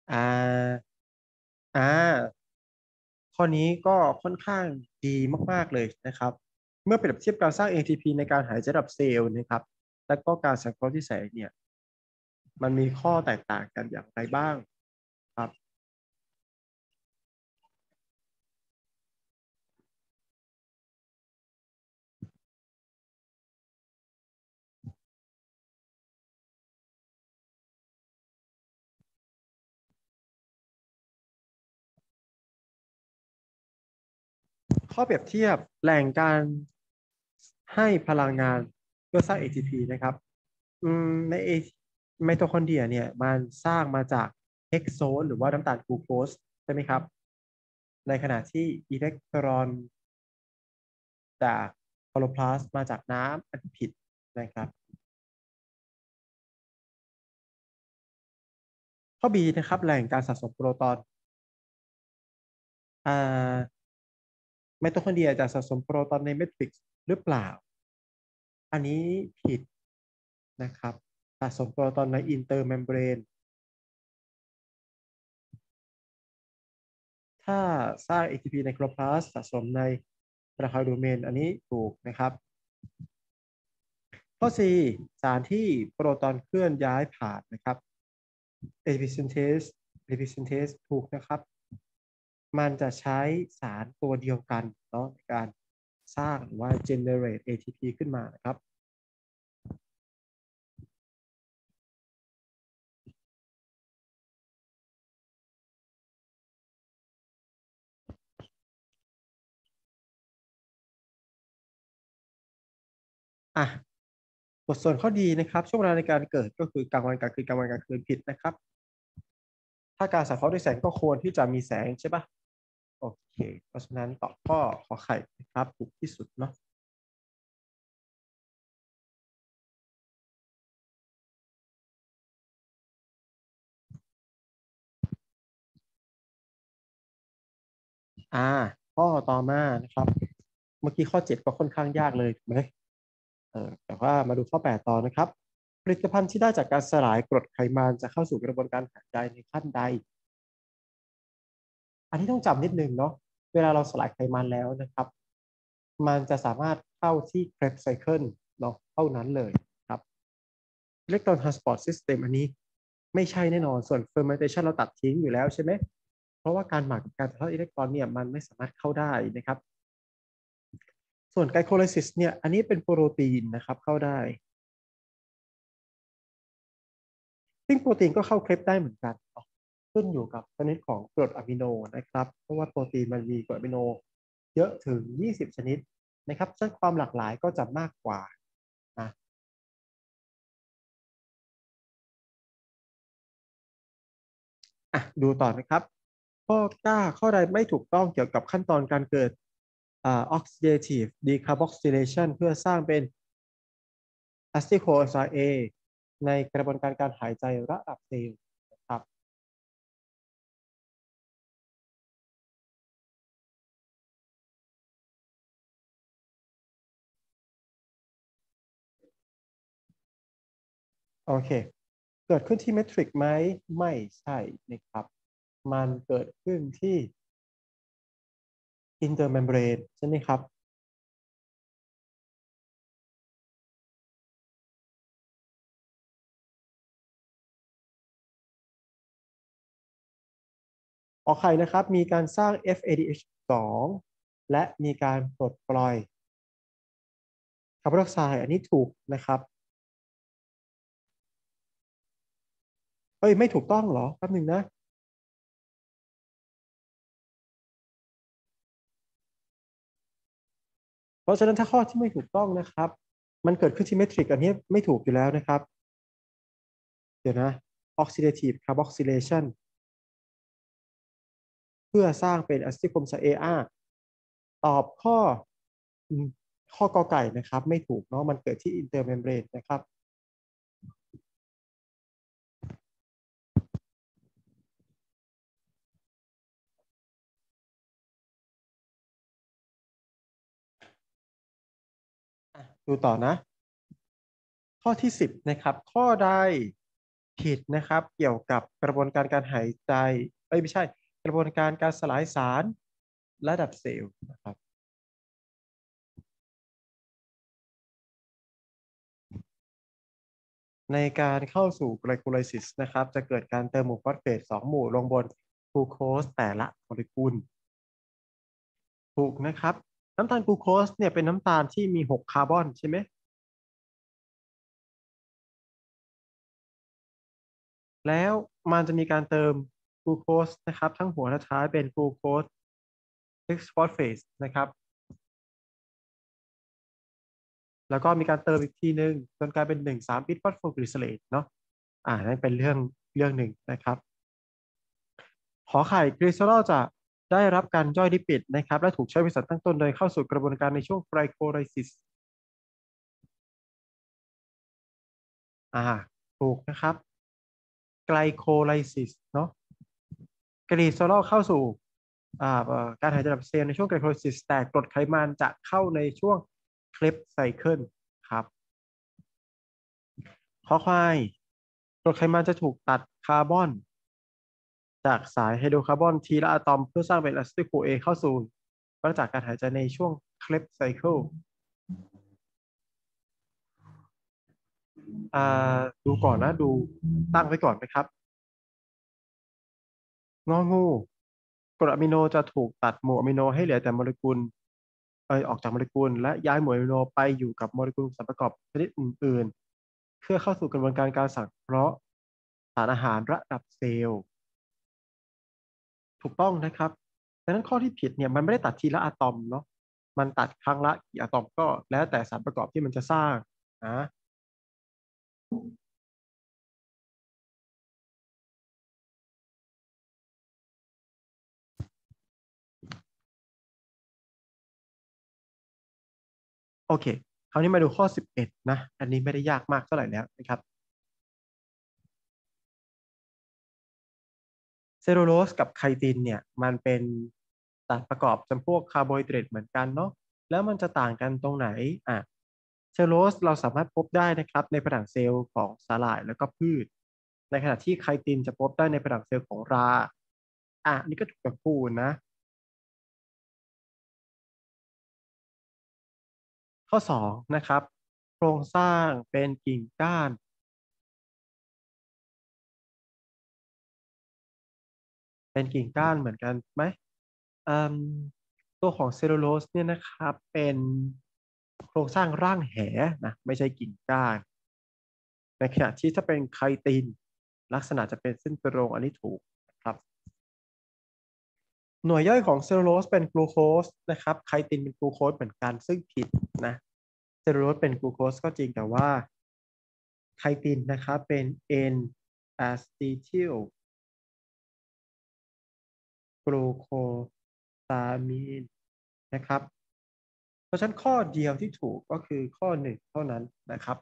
อ่าอ่าข้อนี้ก็ค่อนข้างดีมากๆเลยนะครับเมื่อเปรียบเทียบการสร้าง เอ ที พี ในการหายใจระดับเซลล์นะครับและก็การสังเคราะห์ที่แสงเนี่ยมันมีข้อแตกต่างกันอย่างไรบ้างครับข้อเปรียบเทียบแหล่งการให้พลังงานเพื่อสร้าง เอ ที พี นะครับอืมใน A- ไมโทคอนเดรียเนี่ยมันสร้างมาจากเฮกโซนหรือว่าน้ำตาลกลูโคสใช่ไหมครับในขณะที่อิเล็กตรอนจากคลอโรพลาสต์มาจากน้ำอันนี้ผิดนะครับข้อ B นะครับแหล่งการสะสมโปรตอนอ่าไมโทคอนเดรียจะสะสมโปรตอนในเมทริกซ์หรือเปล่าอันนี้ผิดนะครับสะสมโปรตอนในอินเตอร์เมมเบรน ถ้าสร้าง เอ ที พี ในโครพลาสต์สะสมในไราคาโดเมนอันนี้ถูกนะครับข้อ C สารที่โปรตอนเคลื่อนย้ายผ่านนะครับ เอ ที พี synthase เอ ที พี synthase ถูกนะครับมันจะใช้สารตัวเดียวกันเนาะในการสร้างหรือว่า generate เอ ที พี ขึ้นมานะครับอ่ะบทส่วนข้อดีนะครับช่วงเวลาในการเกิดก็คือกลางวันกลางคืนกลางวันกลางคืนผิดนะครับถ้าการสังเคราะห์ด้วยแสงก็ควรที่จะมีแสงใช่ปะโอเคเพราะฉะนั้นตอบข้อขอไข่นะครับถูกที่สุดเนาะ อ่าข้อต่อมานะครับเมื่อกี้ข้อเจ็ดก็ค่อนข้างยากเลยถูกไหมเออแต่ว่ามาดูข้อแปดต่อนะครับผลิตภัณฑ์ที่ได้จากการสลายกรดไขมันจะเข้าสู่กระบวนการหายใจในขั้นใดอันนี้ต้องจำนิดนึงเนาะเวลาเราสลายไขมันแล้วนะครับมันจะสามารถเข้าที่ Krebs cycle เนาะเท่านั้นเลยครับ Electron Transport System อันนี้ไม่ใช่แน่นอนส่วน fermentation เราตัดทิ้งอยู่แล้วใช่ไหมเพราะว่าการหมักกับการถ่ายทอดอิเล็กตรอนเนี่ยมันไม่สามารถเข้าได้นะครับ ส่วนไกลโคไลซิสเนี่ยอันนี้เป็นโปรตีนนะครับเข้าได้ซึ่งโปรตีนก็เข้าเครปได้เหมือนกันขึ้นอยู่กับชนิดของกรดอะมิโนนะครับเพราะว่าโปรตีนมันมีกรดอะมิโนเยอะถึงยี่สิบชนิดนะครับซึ่งความหลากหลายก็จะมากกว่านะอ่ะดูต่อนะครับข้อเก้าข้อใดไม่ถูกต้องเกี่ยวกับขั้นตอนการเกิดอ่า oxidative decarboxylation เพื่อสร้างเป็น acetyl CoA ในกระบวนการการหายใจระดับเซลล์นะครับ โอเค เกิดขึ้นที่เมทริกไหม ไม่ใช่นะครับ มันเกิดขึ้นที่อินเตอร์เมมเบรนใช่ไหมครับขอไข่นะครับ มีการสร้าง เอฟ เอ ดี เอช สอง และมีการปลดปล่อยคาร์บอนไดออกไซด์อันนี้ถูกนะครับเอ้ย ไม่ถูกต้องเหรอแป๊บหนึ่งนะ เพราะฉะนั้นถ้าข้อที่ไม่ถูกต้องนะครับ มันเกิดขึ้นที่เมทริกอันนี้ไม่ถูกอยู่แล้วนะครับ เดี๋ยวนะ oxidative carboxylation เพื่อสร้างเป็นอะซิติลโคมไซเออาร์ตอบข้ออืมข้อกอไก่นะครับไม่ถูกเนาะมันเกิดที่อินเตอร์เมมเบรนนะครับอ่ะดูต่อนะข้อที่สิบนะครับข้อใดผิดนะครับเกี่ยวกับกระบวนการการหายใจเอ้ยไม่ใช่กระบวนการการสลายสารระดับเซลล์นะครับในการเข้าสู่ไกลโคไลซิสนะครับจะเกิดการเติมหมู่ฟอสเฟตสองหมู่ลงบนกลูโคสแต่ละโมเลกุลถูกนะครับน้ำตาลกลูโคสเนี่ยเป็นน้ำตาลที่มีหกคาร์บอนใช่ไหมแล้วมันจะมีการเติมกลูโคสนะครับทั้งหัวและท้ายเป็นกลูโคสซิกซ์ฟอสเฟตนะครับแล้วก็มีการเติมอีกทีหนึ่งจนกลายเป็นหนึ่งสามบิสฟอสโฟกลิเซอเรตเนาะอ่านั่นเป็นเรื่องเรื่องหนึ่งนะครับขอไข่กลีเซอรอลจะได้รับการย่อยลิปิดนะครับและถูกใช้เป็นสารตั้งต้นโดยเข้าสู่กระบวนการในช่วงไกลโคไลซิสอ่าถูกนะครับไกลโคไลซิสเนาะกลีเซอรอลเข้าสู่อ่าเอ่อการหายใจแบบเซลล์ในช่วงไกลโคไลซิสแต่กรดไขมันจะเข้าในช่วงเคลปไซเคิลครับข้อควายกรดไขมันจะถูกตัดคาร์บอนจากสายไฮโดรคาร์บอนทีละอะตอมเพื่อสร้างเป็นอะซิติลโคเอเข้าสู่วัฏจักรการหายใจในช่วงเคลปไซเคิลอ่าดูก่อนนะดูตั้งไว้ก่อนนะครับงองูกรดอะมิโนจะถูกตัดหมู่อะมิโนให้เหลือแต่โมเลกุลเอยออกจากโมเลกุลและย้ายหมู่อะมิโนไปอยู่กับโมเลกุลสารประกอบชนิดอื่นๆเพื่อเข้าสู่กระบวนการการสังเคราะห์สารอาหารระดับเซลล์ถูกต้องนะครับดังนั้นข้อที่ผิดเนี่ยมันไม่ได้ตัดทีละอะตอมเนาะมันตัดครั้งละกี่อะตอมก็แล้วแต่สารประกอบที่มันจะสร้างนะโอเคคราวนี้มาดูข้อสิบเอ็ดนะอันนี้ไม่ได้ยากมากเท่าไหร่แล้วนะครับเซลลูโลสกับไคตินเนี่ยมันเป็นสารประกอบจำพวกคาร์โบไฮเดรตเหมือนกันเนาะแล้วมันจะต่างกันตรงไหนอ่ะเซลลูโลสเราสามารถพบได้นะครับในผนังเซลล์ของสาหร่ายแล้วก็พืชในขณะที่ไคตินจะพบได้ในผนังเซลล์ของราอ่ะอันนี่ก็ถูกกับคูณนะ ข้อสองนะครับโครงสร้างเป็นกิ่งก้านเป็นกิ่งก้านเหมือนกันไหมอืมตัวของเซลลูโลสเนี่ยนะครับเป็นโครงสร้างร่างแหนะไม่ใช่กิ่งก้านในขณะที่ถ้าเป็นไคตินลักษณะจะเป็นเส้นตรงอันนี้ถูกนะครับหน่วยย่อยของเซลลูโลสเป็นกลูโคสนะครับไคตินเป็นกลูโคสเหมือนกันซึ่งผิดนะเซลลูโลสเป็นกลูโคสก็จริงแต่ว่าไคตินนะครับเป็น N acetyl กลูโคซามีนนะครับเพราะฉะนั้นข้อเดียวที่ถูกก็คือข้อหนึ่งเท่านั้นนะครับ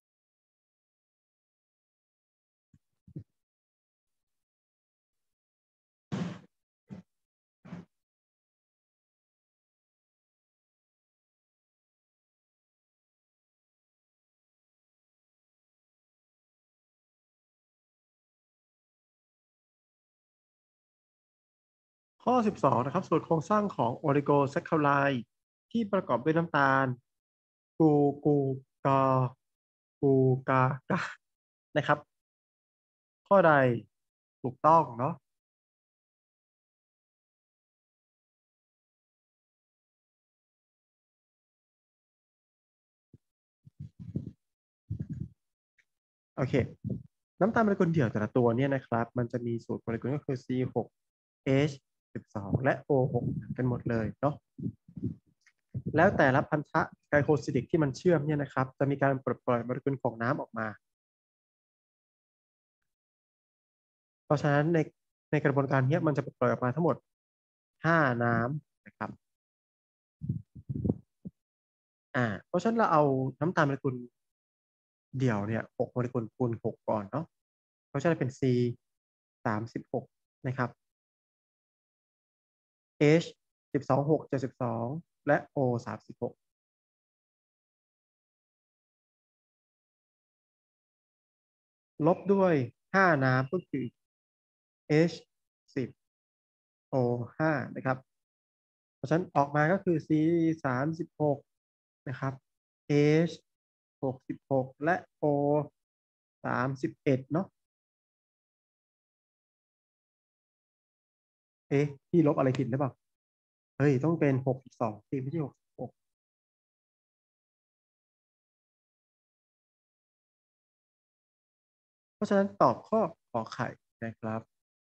ข้อสิบสองนะครับส่วนโครงสร้างของโอลิโกแซคคาไรด์ที่ประกอบด้วยน้ำตาลกูกูกากูกากานะครับข้อใดถูกต้องเนาะโอเคน้ำตาลโมเลกุลเดี่ยวแต่ละตัวเนี่ยนะครับมันจะมีสูตรโมเลกุลก็คือ ซี หก เอช สิบสอง และ โอ หก กันหมดเลยเนาะ แล้วแต่ละพันธะไกลโคซิลิกที่มันเชื่อมเนี่ยนะครับจะมีการปลดปล่อยโมเลกุลของน้ำออกมาเพราะฉะนั้นในในกระบวนการนี้มันจะปลดปล่อยออกมาทั้งหมดห้าน้ำนะครับอ่าเพราะฉะนั้นเราเอาน้ำตาลโมเลกุลเดี่ยวเนี่ยหกโมเลกุลคูณหกก่อนเนาะเพราะฉะนั้นเป็น C สามสิบหกนะครับ H สิบสองหกเจ็ดสิบสองและ O สามสิบหกลบด้วยห้าน้ำก็คือ H สิบ O ห้านะครับ เพราะฉะนั้นออกมาก็คือ C สามสิบหกนะครับ H หกสิบหกและ O สามสิบเอ็ดเนาะเอ๊ะพี่ลบอะไรผิดหรือเปล่าเฮ้ยต้องเป็นหกสิบสองสิไม่ใช่หกสิบหกเพราะฉะนั้นตอบข้อขอไข่นะครับ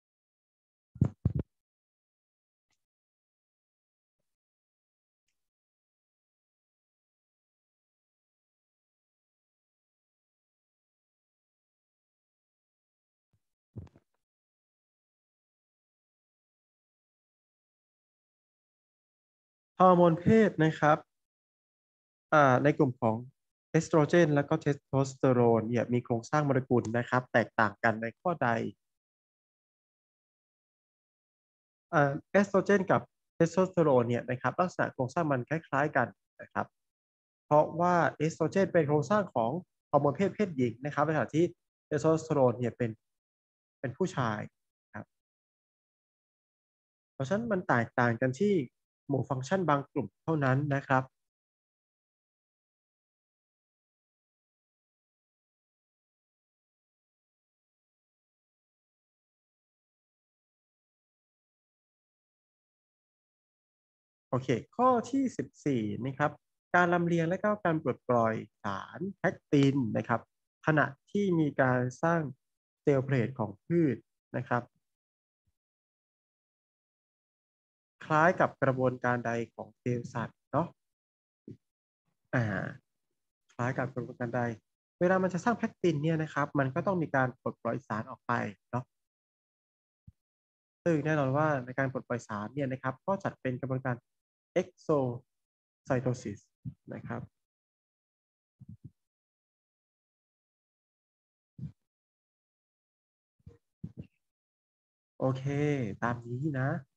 ฮอร์โมนเพศนะครับอ่าในกลุ่มของเอสโตรเจนและก็เทสโทสเตอโรนเนี่ยมีโครงสร้างโมเลกุลนะครับแตกต่างกันในข้อใดอ่าเอสโตรเจนกับเทสโทสเตอโรนเนี่ยนะครับลักษณะโครงสร้างมันคล้ายๆกันนะครับเพราะว่าเอสโตรเจนเป็นโครงสร้างของฮอร์โมนเพศเพศหญิงนะครับในขณะที่เทสโทสเตอโรนเนี่ยเป็นเป็นผู้ชายครับเพราะฉะนั้นมันแตกต่างกันที่หมู่ฟังก์ชันบางกลุ่มเท่านั้นนะครับ โอเค ข้อที่สิบสี่นะครับ การลำเลียงและก็การปลดปล่อยสารแพคตินนะครับขณะที่มีการสร้างเซลล์เพลทของพืชนะครับคล้ายกับกระบวนการใดของเซลล์สัตว์เนาะอ่าคล้ายกับกระบวนการใดเวลามันจะสร้างแพคตินเนี่ยนะครับมันก็ต้องมีการปลดปล่อยสารออกไปเนาะซึ่งแน่นอนว่าในการปลดปล่อยสารเนี่ยนะครับก็จัดเป็นกระบวนการ exocytosis นะครับโอเคตามนี้นะ